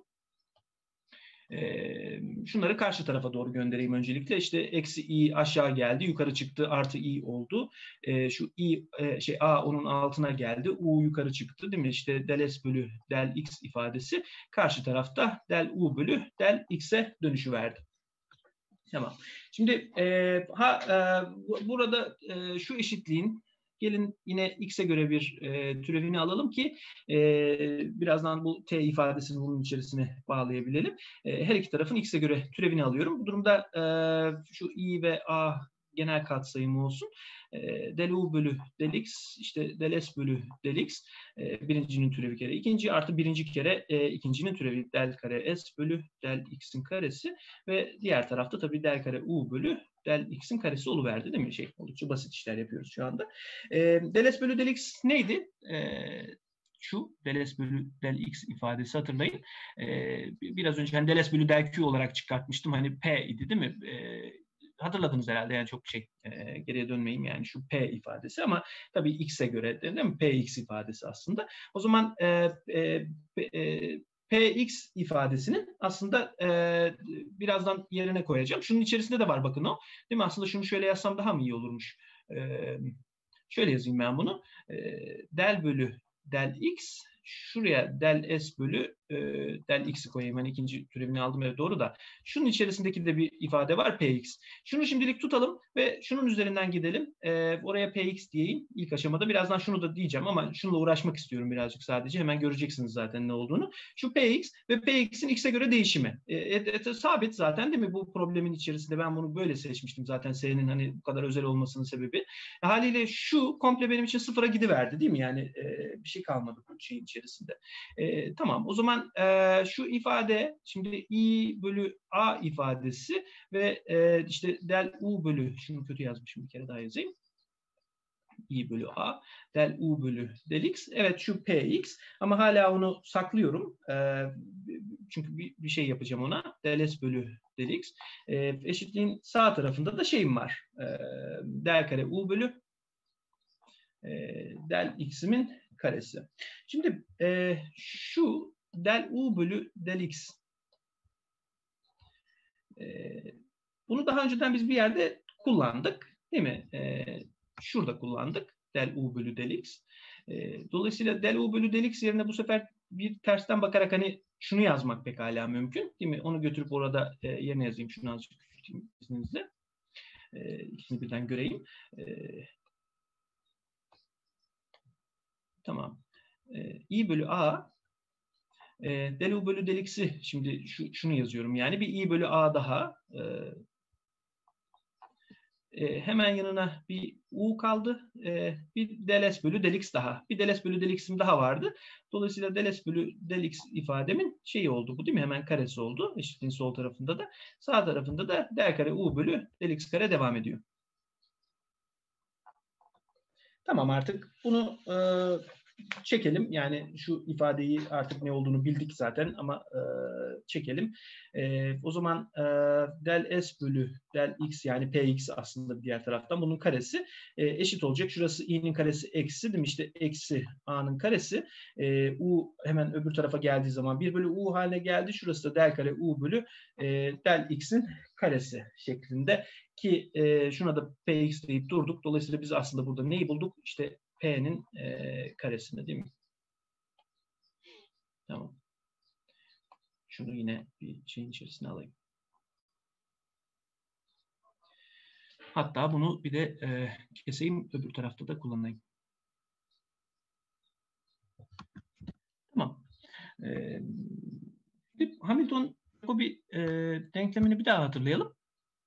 E, şunları karşı tarafa doğru göndereyim öncelikle. İşte eksi i aşağı geldi, yukarı çıktı, artı i oldu. E, şu i e, şey a onun altına geldi, u yukarı çıktı değil mi? İşte del s bölü del x ifadesi karşı tarafta del u bölü del x'e dönüşüverdi. Tamam. Şimdi e, ha e, burada e, şu eşitliğin gelin yine x'e göre bir e, türevini alalım ki e, birazdan bu t ifadesini bunun içerisine bağlayabilelim. E, her iki tarafın x'e göre türevini alıyorum. Bu durumda e, şu i ve a genel katsayımı olsun. E, del u bölü del x, işte del s bölü del x, e, birincinin türevi kere ikinci artı birinci kere e, ikincinin türevi del kare s bölü del x'in karesi ve diğer tarafta tabii del kare u bölü del x'in karesi oluverdi değil mi? Şey, oldukça basit işler yapıyoruz şu anda. E, del s bölü del x neydi? E, şu del s bölü del x ifadesi hatırlayın. E, biraz önce hani del s bölü del q olarak çıkartmıştım. Hani p idi değil mi? E, hatırladınız herhalde, yani çok şey e, geriye dönmeyeyim, yani şu p ifadesi ama tabii x'e göre değil mi? Px ifadesi aslında. O zaman e, e, e, px ifadesinin aslında e, birazdan yerine koyacağım. Şunun içerisinde de var bakın o. Değil mi? Aslında şunu şöyle yazsam daha mı iyi olurmuş? E, şöyle yazayım ben bunu. E, del bölü del x, şuraya del s bölü e, del x'i koyayım. Hani ikinci türevini aldım, evet doğru da. Şunun içerisindeki de bir ifade var, px. Şunu şimdilik tutalım ve şunun üzerinden gidelim. E, oraya px diyeyim ilk aşamada. Birazdan şunu da diyeceğim ama şununla uğraşmak istiyorum birazcık sadece. Hemen göreceksiniz zaten ne olduğunu. Şu px ve px'in x'e göre değişimi. E, et, et, sabit zaten değil mi? Bu problemin içerisinde ben bunu böyle seçmiştim zaten. S'nin hani bu kadar özel olmasının sebebi. E, haliyle şu komple benim için sıfıra gidiverdi değil mi? Yani e, bir şey kalmadı bu şeyin içerisinde. E, tamam, o zaman e, şu ifade şimdi i bölü a ifadesi ve e, işte del u bölü, şunu kötü yazmışım, bir kere daha yazayım. I bölü a, del u bölü del x. Evet, şu px ama hala onu saklıyorum. E, çünkü bir, bir şey yapacağım ona. Del s bölü del x. E, eşitliğin sağ tarafında da şeyim var. E, del kare u bölü e, del x'imin karesi. Şimdi e, şu del u bölü del x, e, bunu daha önceden biz bir yerde kullandık değil mi? E, şurada kullandık del u bölü del x. E, dolayısıyla del u bölü del x yerine bu sefer bir tersten bakarak hani şunu yazmak pekala mümkün değil mi? Onu götürüp orada e, yerine yazayım. Şunu azıcık küçülteyim izninizle. E, ikisini birden göreyim. E, tamam. E, i bölü a, e, del u bölü del x'i şimdi şu, şunu yazıyorum. Yani bir i bölü a daha. E, e, hemen yanına bir u kaldı. E, bir del s bölü del x daha. Bir del s bölü del x'im daha vardı. Dolayısıyla del s bölü del x ifademin şeyi oldu bu değil mi? Hemen karesi oldu. Eşitliğin sol tarafında da. Sağ tarafında da del kare u bölü del x kare devam ediyor. Tamam, artık bunu e, çekelim. Yani şu ifadeyi artık ne olduğunu bildik zaten ama e, çekelim. E, o zaman e, del s bölü del x, yani px aslında diğer taraftan bunun karesi e, eşit olacak. Şurası i'nin karesi eksi değil mi? İşte eksi a'nın karesi. E, u hemen öbür tarafa geldiği zaman bir bölü u haline geldi. Şurası da del kare u bölü e, del x'in karesi şeklinde. Ki e, şuna da px deyip durduk. Dolayısıyla biz aslında burada neyi bulduk? İşte p'nin e, karesini değil mi? Tamam. Şunu yine bir şeyin içerisine alayım. Hatta bunu bir de e, keseyim, öbür tarafta da kullanayım. Tamam. E, Hamilton bu bir e, denklemini bir daha hatırlayalım.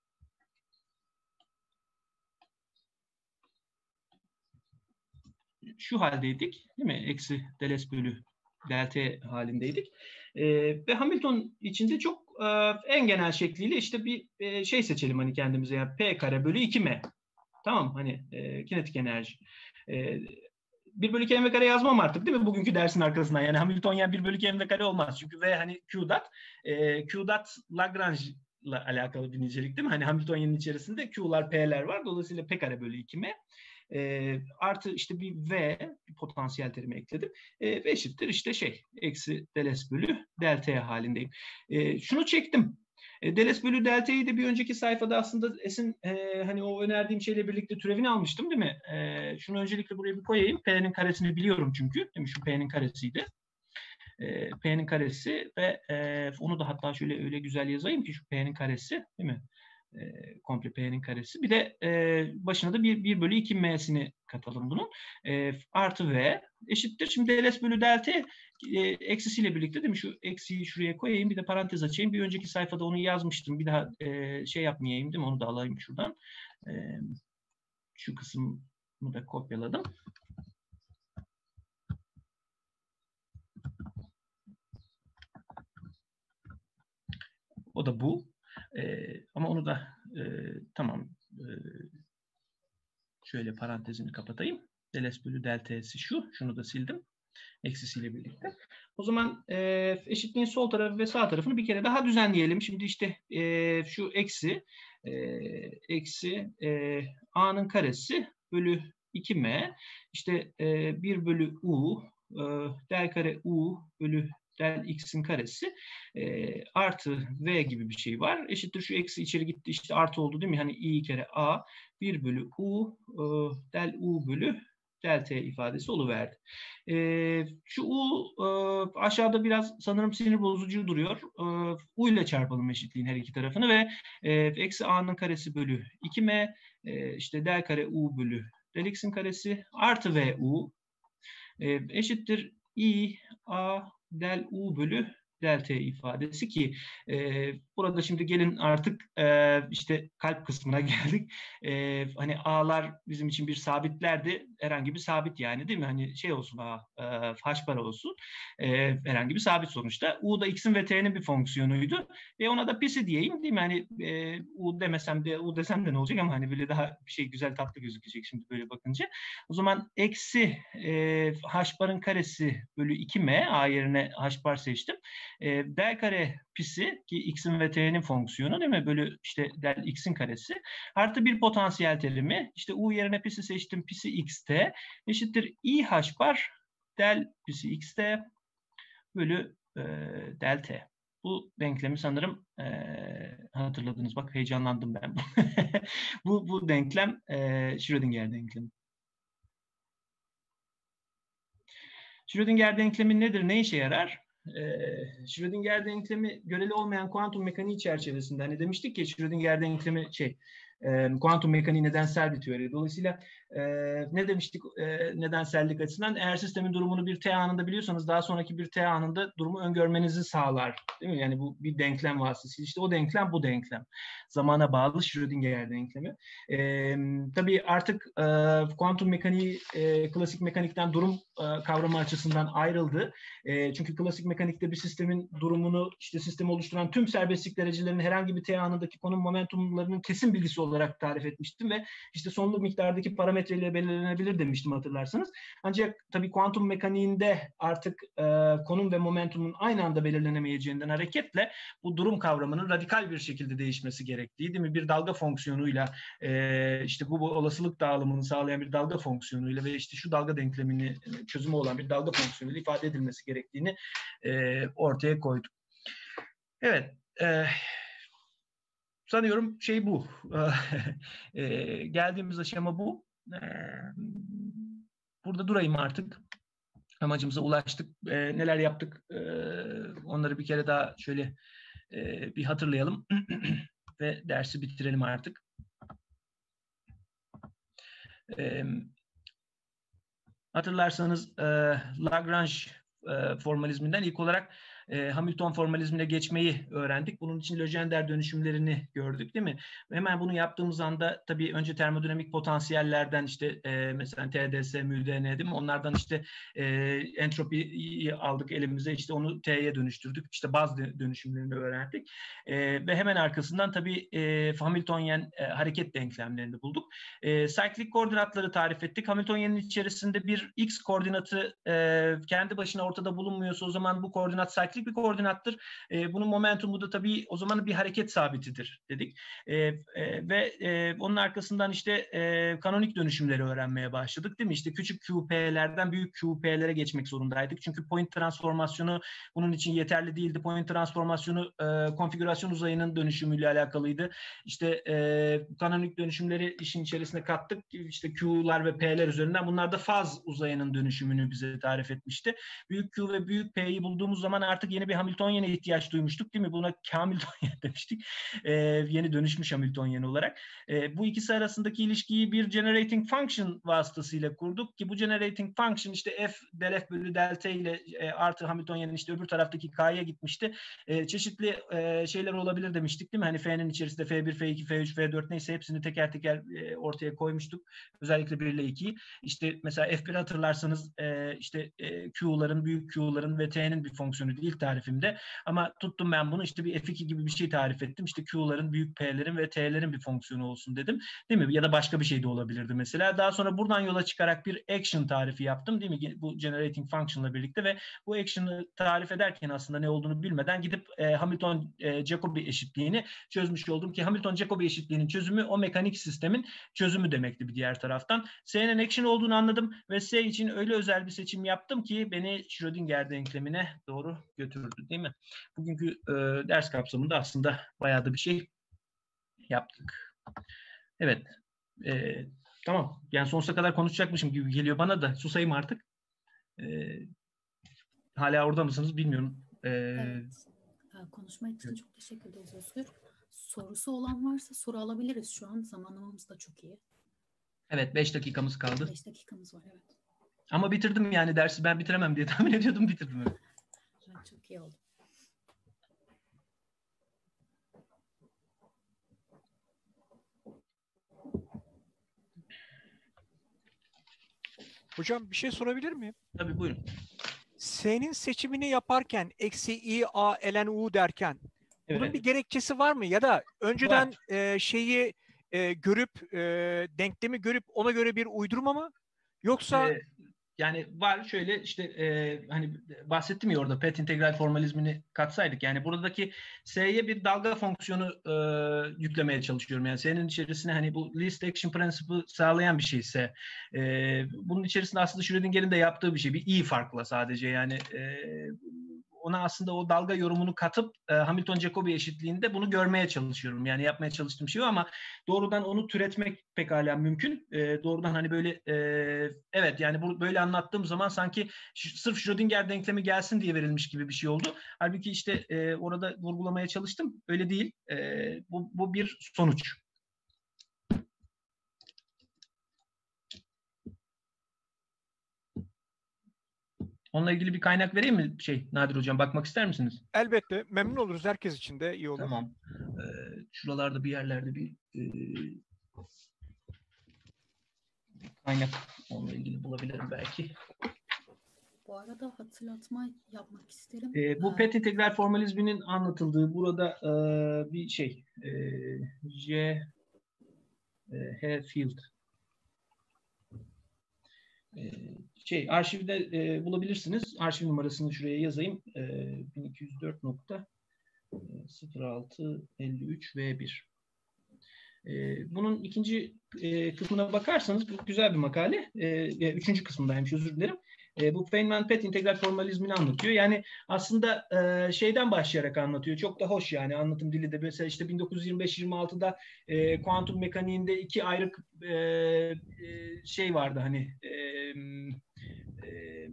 Şu haldeydik değil mi? Eksi del s bölü del t halindeydik. E, ve Hamilton içinde çok e, en genel şekliyle işte bir e, şey seçelim hani kendimize. Yani p kare bölü iki m. Tamam, hani e, kinetik enerji. E, bir bölü iki mv kare yazmam artık değil mi bugünkü dersin arkasından? Yani Hamiltonian bir bölü iki mv kare olmaz. Çünkü V hani Q dot. E, Q dot Lagrange'la alakalı bir nicelik değil mi? Hani Hamiltonian'ın içerisinde Q'lar, P'ler var. Dolayısıyla P kare bölü iki m. E, artı işte bir V, bir potansiyel terimi ekledim. E, V eşittir işte şey, eksi del S bölü del T halindeyim. E, şunu çektim. E, del S bölü del T'yi de bir önceki sayfada aslında S'in e, hani o önerdiğim şeyle birlikte türevini almıştım değil mi? E, şunu öncelikle buraya bir koyayım. P'nin karesini biliyorum çünkü. Değil mi? Şu P'nin karesiydi. E, P'nin karesi ve e, onu da hatta şöyle öyle güzel yazayım ki şu P'nin karesi değil mi? E, komple P'nin karesi. Bir de e, başına da bir bölü iki m'sini katalım bunun. E, artı V eşittir. Şimdi del S bölü del T e, eksisiyle birlikte değil mi? Şu eksiyi şuraya koyayım. Bir de parantez açayım. Bir önceki sayfada onu yazmıştım. Bir daha e, şey yapmayayım değil mi? Onu da alayım şuradan. E, şu kısmı da kopyaladım. O da bu. E, ama onu da e, tamam e, şöyle parantezini kapatayım. Del S bölü del T'si şu. Şunu da sildim. Eksisiyle birlikte. O zaman e, eşitliğin sol tarafı ve sağ tarafını bir kere daha düzenleyelim. Şimdi işte e, şu eksi e, eksi e, A'nın karesi bölü iki m işte e, bir bölü U e, del kare U bölü del X'in karesi e, artı V gibi bir şey var. Eşittir şu eksi içeri gitti işte artı oldu değil mi? Hani I kere A bir bölü U e, del U bölü del T ifadesi oluverdi. E, şu U e, aşağıda biraz sanırım sinir bozucu duruyor. E, U ile çarpalım eşitliğin her iki tarafını ve e, eksi A'nın karesi bölü iki m e, işte del kare U bölü del X'in karesi artı V U e, eşittir I A del U bölü del T ifadesi ki e, burada şimdi gelin artık e, işte kalp kısmına geldik. E, hani A'lar bizim için bir sabitlerdi. Herhangi bir sabit yani değil mi? Hani şey olsun A, e, H para olsun. E, herhangi bir sabit sonuçta. U da X'in ve T'nin bir fonksiyonuydu. E ona da pisi diyeyim değil mi? Hani e, U demesem de U desem de ne olacak ama hani böyle daha bir şey güzel tatlı gözükecek şimdi böyle bakınca. O zaman eksi e, H barın karesi bölü iki m A yerine H bar seçtim. E, del kare pisi ki X'in ve T'nin fonksiyonu değil mi? Bölü işte del X'in karesi. Artı bir potansiyel terimi. İşte U yerine pisi seçtim. Pisi Xt eşittir I H bar del pisi Xt bölü e, del T. Bu denklemi sanırım e, hatırladınız. Bak heyecanlandım ben. bu bu denklem e, Schrödinger denklemi. Schrödinger denklemi nedir? Ne işe yarar? Ee, Schrödinger denklemi göreli olmayan kuantum mekaniği çerçevesinde hani demiştik ki Schrödinger denklemi şey e, kuantum mekaniği nedensel bir teori. Dolayısıyla e, ne demiştik e, nedensellik açısından eğer sistemin durumunu bir t anında biliyorsanız daha sonraki bir t anında durumu öngörmenizi sağlar. Değil mi? Yani bu bir denklem vasıtasıyla. İşte o denklem bu denklem. Zamana bağlı Schrödinger denklemi. E, tabii artık e, kuantum mekaniği e, klasik mekanikten durum e, kavramı açısından ayrıldı. E, çünkü klasik mekanikte bir sistemin durumunu işte sistemi oluşturan tüm serbestlik derecelerinin herhangi bir t anındaki konum momentumlarının kesin bilgisi olarak tarif etmiştim ve işte sonlu miktardaki parametreyle belirlenebilir demiştim hatırlarsanız. Ancak tabii kuantum mekaniğinde artık e, konum ve momentumun aynı anda belirlenemeyeceğinden hareketle bu durum kavramının radikal bir şekilde değişmesi gerektiği değil mi? Bir dalga fonksiyonuyla e, işte bu, bu olasılık dağılımını sağlayan bir dalga fonksiyonuyla ve işte şu dalga denklemini çözümü olan bir dalga fonksiyonuyla ifade edilmesi gerektiğini e, ortaya koyduk. Evet. E, sanıyorum şey bu. e, geldiğimiz aşama bu. E, burada durayım artık. Amacımıza ulaştık. E, neler yaptık? E, onları bir kere daha şöyle e, bir hatırlayalım. Ve dersi bitirelim artık. E, hatırlarsanız e, Lagrange e, formalizminden ilk olarak e, Hamilton formalizmine geçmeyi öğrendik. Bunun için Legendre dönüşümlerini gördük, değil mi? Hemen bunu yaptığımız anda tabii önce termodinamik potansiyellerden işte e, mesela T D S, M D N, değil mi? Onlardan işte e, entropiyi aldık elimize, işte onu T'ye dönüştürdük. İşte baz dönüşümlerini öğrendik. E, ve hemen arkasından tabii e, Hamiltonyen e, hareket denklemlerini bulduk. E, cyclic koordinatları tarif ettik. Hamiltonyen'in içerisinde bir x koordinatı e, kendi başına ortada bulunmuyorsa o zaman bu koordinat cyclic bir koordinattır. E, bunun momentumu da tabii o zaman bir hareket sabitidir dedik. E, e, ve e, onun arkasından işte e, kanonik dönüşümleri öğrenmeye başladık, değil mi? İşte küçük Q P'lerden büyük Q P'lere geçmek zorundaydık. Çünkü point transformasyonu bunun için yeterli değildi. Point transformasyonu e, konfigürasyon uzayının dönüşümüyle alakalıydı. İşte e, kanonik dönüşümleri işin içerisine kattık. İşte Q'lar ve P'ler üzerinden. Bunlar da faz uzayının dönüşümünü bize tarif etmişti. Büyük Q ve büyük P'yi bulduğumuz zaman artık yeni bir Hamiltonyen'e ihtiyaç duymuştuk, değil mi? Buna Hamiltonyen demiştik. E, yeni dönüşmüş Hamiltonyen olarak. E, bu ikisi arasındaki ilişkiyi bir generating function vasıtasıyla kurduk ki bu generating function işte f del f bölü del t ile e, artı Hamiltonyen'in işte öbür taraftaki k'ya gitmişti. E, çeşitli e, şeyler olabilir demiştik, değil mi? Hani F'nin içerisinde F bir, F iki, F üç, F dört neyse hepsini teker teker e, ortaya koymuştuk. Özellikle bir ile ikiyi. İşte mesela F bir hatırlarsanız e, işte e, Q'ların, büyük Q'ların ve T'nin bir fonksiyonuydu ilk tarifimde. Ama tuttum ben bunu işte bir F iki gibi bir şey tarif ettim. İşte Q'ların, büyük P'lerin ve T'lerin bir fonksiyonu olsun dedim. Değil mi? Ya da başka bir şey de olabilirdi mesela. Daha sonra buradan yola çıkarak bir action tarifi yaptım, değil mi? Bu generating function'la birlikte ve bu action'ı tarif ederken aslında ne olduğunu bilmeden gidip e, Hamilton-Jacobi eşitliğini çözmüş oldum ki Hamilton-Jacobi eşitliğinin çözümü o mekanik sistemin çözümü demekti bir diğer taraftan. S'nin action olduğunu anladım ve S için öyle özel bir seçim yaptım ki beni Schrödinger denklemine doğru götürdü, değil mi? Bugünkü e, ders kapsamında aslında bayağı da bir şey yaptık. Evet. E, tamam. Yani sonsuza kadar konuşacakmışım gibi geliyor bana da. Susayım artık. E, hala orada mısınız bilmiyorum. E, Evet. Konuşma için çok teşekkür ederiz Özgür. Sorusu olan varsa soru alabiliriz şu an. Zamanlamamız da çok iyi. Evet. Beş dakikamız kaldı. Beş dakikamız var, evet. Ama bitirdim yani dersi. Ben bitiremem diye tahmin ediyordum. Bitirdim. Evet. Evet, çok iyi oldu. Hocam bir şey sorabilir miyim? Tabii buyurun. S'nin seçimini yaparken eksi i a ln u derken bunun Evet. bir gerekçesi var mı? Ya da önceden e, şeyi e, görüp e, denklemi görüp ona göre bir uydurma mı? Yoksa Ee, yani var şöyle işte e, hani bahsettim ya orada pet integral formalizmini katsaydık. Yani buradaki S'ye bir dalga fonksiyonu e, yüklemeye çalışıyorum. Yani S'nin içerisine hani bu least action principle sağlayan bir şeyse e, bunun içerisinde aslında Schrödinger'in de yaptığı bir şey. Bir i farkla sadece yani e, ona aslında o dalga yorumunu katıp e, Hamilton-Jacobi eşitliğinde bunu görmeye çalışıyorum. Yani yapmaya çalıştığım şey o ama doğrudan onu türetmek pekala mümkün. E, doğrudan hani böyle e, evet yani bu böyle anlattığım zaman sanki sırf Schrödinger denklemi gelsin diye verilmiş gibi bir şey oldu. Halbuki işte e, orada vurgulamaya çalıştım. Öyle değil. E, bu, bu bir sonuç. Onunla ilgili bir kaynak vereyim mi şey Nadir Hocam? Bakmak ister misiniz? elbette memnun oluruz. Herkes için de iyi olur. Tamam. Ee, şuralarda bir yerlerde bir e, kaynak onunla ilgili bulabilirim belki. Bu arada hatırlatma yapmak isterim. E, bu pet integral formalizminin anlatıldığı burada e, bir şey e, J e, H Field e, şey arşivde e, bulabilirsiniz. Arşiv numarasını şuraya yazayım. E, bin iki yüz dört nokta sıfır altı elli üç V bir. E, bunun ikinci e, kısmına bakarsanız bu güzel bir makale. E, üçüncü kısmındaymış, özür dilerim. E, bu Feynman-Pet integral formalizmini anlatıyor. Yani aslında e, şeyden başlayarak anlatıyor. Çok da hoş yani anlatım dili de. Mesela işte bin dokuz yüz yirmi beş yirmi altıda e, kuantum mekaniğinde iki ayrı e, e, şey vardı hani e, e,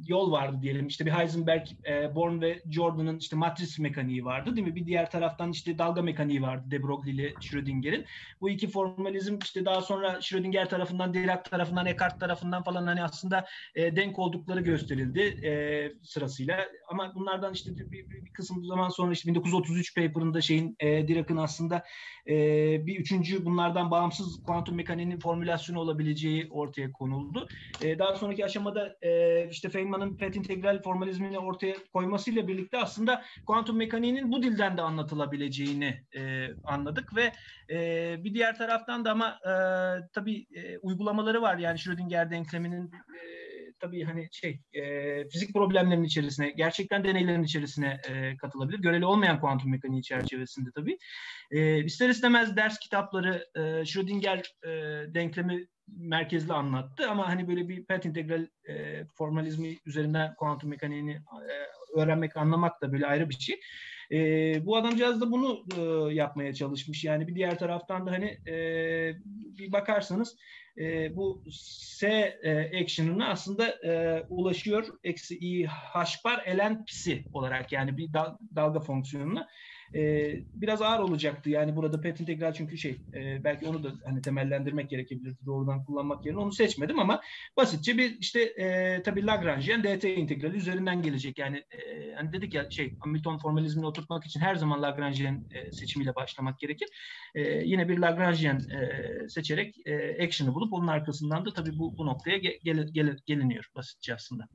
yol vardı diyelim. İşte bir Heisenberg, e, Born ve Jordan'ın işte matris mekaniği vardı değil mi? Bir diğer taraftan işte dalga mekaniği vardı de Broglie ile Schrödinger'in. Bu iki formalizm işte daha sonra Schrödinger tarafından, Dirac tarafından, Eckart tarafından falan hani aslında e, denk oldukları gösterildi e, sırasıyla. Ama bunlardan işte bir, bir, bir kısım zaman sonra işte bin dokuz yüz otuz üç paper'ında şeyin e, Dirac'ın aslında e, bir üçüncü bunlardan bağımsız kuantum mekaniğinin formülasyonu olabileceği ortaya konuldu. E, daha sonraki aşamada e, işte Feynman'ın pet integral formalizmini ortaya koymasıyla birlikte aslında kuantum mekaniğinin bu dilden de anlatılabileceğini e, anladık ve e, bir diğer taraftan da ama e, tabii e, uygulamaları var. Yani Schrödinger denkleminin e, tabii hani şey e, fizik problemlerinin içerisine, gerçekten deneylerin içerisine e, katılabilir. Göreli olmayan kuantum mekaniği çerçevesinde tabii. E, ister istemez ders kitapları e, Schrödinger e, denklemi merkezli anlattı ama hani böyle bir pet integral e, formalizmi üzerinden kuantum mekaniğini e, öğrenmek, anlamak da böyle ayrı bir şey. E, bu adamcağız da bunu e, yapmaya çalışmış. Yani bir diğer taraftan da hani e, bir bakarsanız e, bu S e, action'ına aslında e, ulaşıyor. Eksi i h bar ln psi olarak yani bir dal, dalga fonksiyonuna. Ee, biraz ağır olacaktı yani burada pet integral çünkü şey e, belki onu da hani temellendirmek gerekebilirdi doğrudan kullanmak yerine onu seçmedim ama basitçe bir işte e, tabii Lagrangian dt integrali üzerinden gelecek yani e, hani dedik ya şey Hamilton formalizmini oturtmak için her zaman Lagrangian e, seçimiyle başlamak gerekir. E, yine bir Lagrangian e, seçerek e, action'ı bulup onun arkasından da tabii bu, bu noktaya gel, gel, gel, geliniyor basitçe aslında.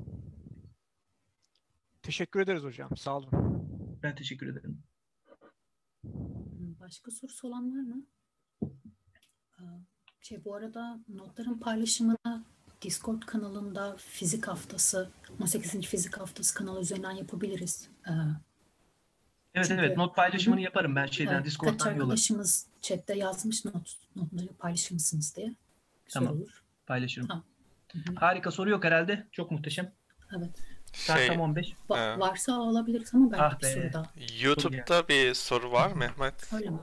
Teşekkür ederiz hocam. Sağ olun. Ben teşekkür ederim. Başka sorusu olan var mı? Şey, bu arada notların paylaşımını Discord kanalında fizik haftası, on sekizinci fizik haftası kanalı üzerinden yapabiliriz. Evet Çünkü, evet not paylaşımını hı. yaparım ben şeyden Evet, Discord'dan kaç yolarım. arkadaşımız chatte yazmış not, notları paylaşır mısınız diye. Güzel Tamam. olur. Paylaşırım. Tamam. Harika, soru yok herhalde. Çok muhteşem. Evet. Saat Şey, tam on beş. Va- e, varsa alabiliriz ama belki Ah bir be. soru daha. YouTube'da bir soru var Mehmet. Öyle mi?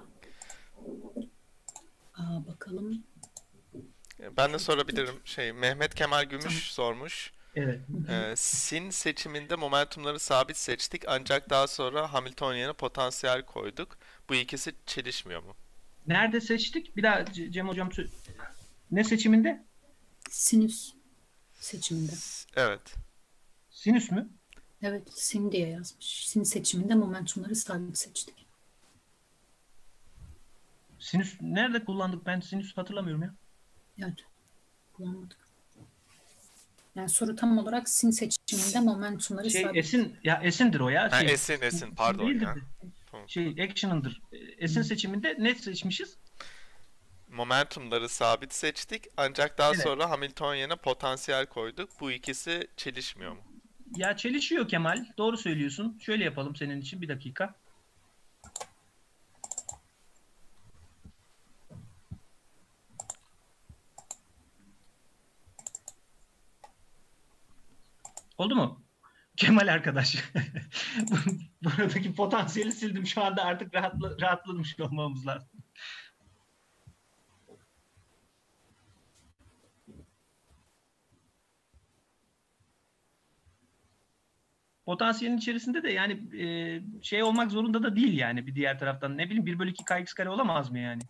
Aa, bakalım. Ben de sorabilirim. Şey, Mehmet Kemal Gümüş Tamam. sormuş. Evet. Ee, sin seçiminde momentumları sabit seçtik ancak daha sonra Hamiltonian'a potansiyel koyduk. Bu ikisi çelişmiyor mu? Nerede seçtik? Bir daha C- Cem hocam sö- ne seçiminde? Sinüs seçiminde. Evet. Sinüs mü? Evet, sin diye yazmış. Sin seçiminde momentumları sabit seçtik. Sinüs nerede kullandık? Ben sinüs hatırlamıyorum ya. Evet, kullanmadık. Yani soru tam olarak sin seçiminde momentumları Şey sabit. esin ya esindir o ya. Ha, Şey, esin esin pardon değildir ya. de. Tamam. Şey action'ındır. Esin seçiminde ne seçmişiz? Momentumları sabit seçtik ancak daha Evet. sonra Hamiltonian'a potansiyel koyduk. Bu ikisi çelişmiyor mu? Ya çelişiyor Kemal. Doğru söylüyorsun. Şöyle yapalım senin için bir dakika. Oldu mu? Kemal arkadaş. Buradaki potansiyeli sildim. Şu anda artık rahatla, rahatlamış olmamız lazım. Potansiyelin içerisinde de yani e, şey olmak zorunda da değil yani bir diğer taraftan. Ne bileyim bir bölü iki kx kare olamaz mı yani?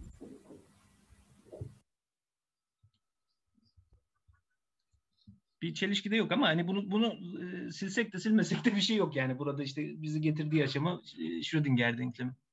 Bir çelişki de yok ama hani bunu bunu e, silsek de silmesek de bir şey yok yani. Burada işte bizi getirdiği aşama e, Schrödinger denklemi.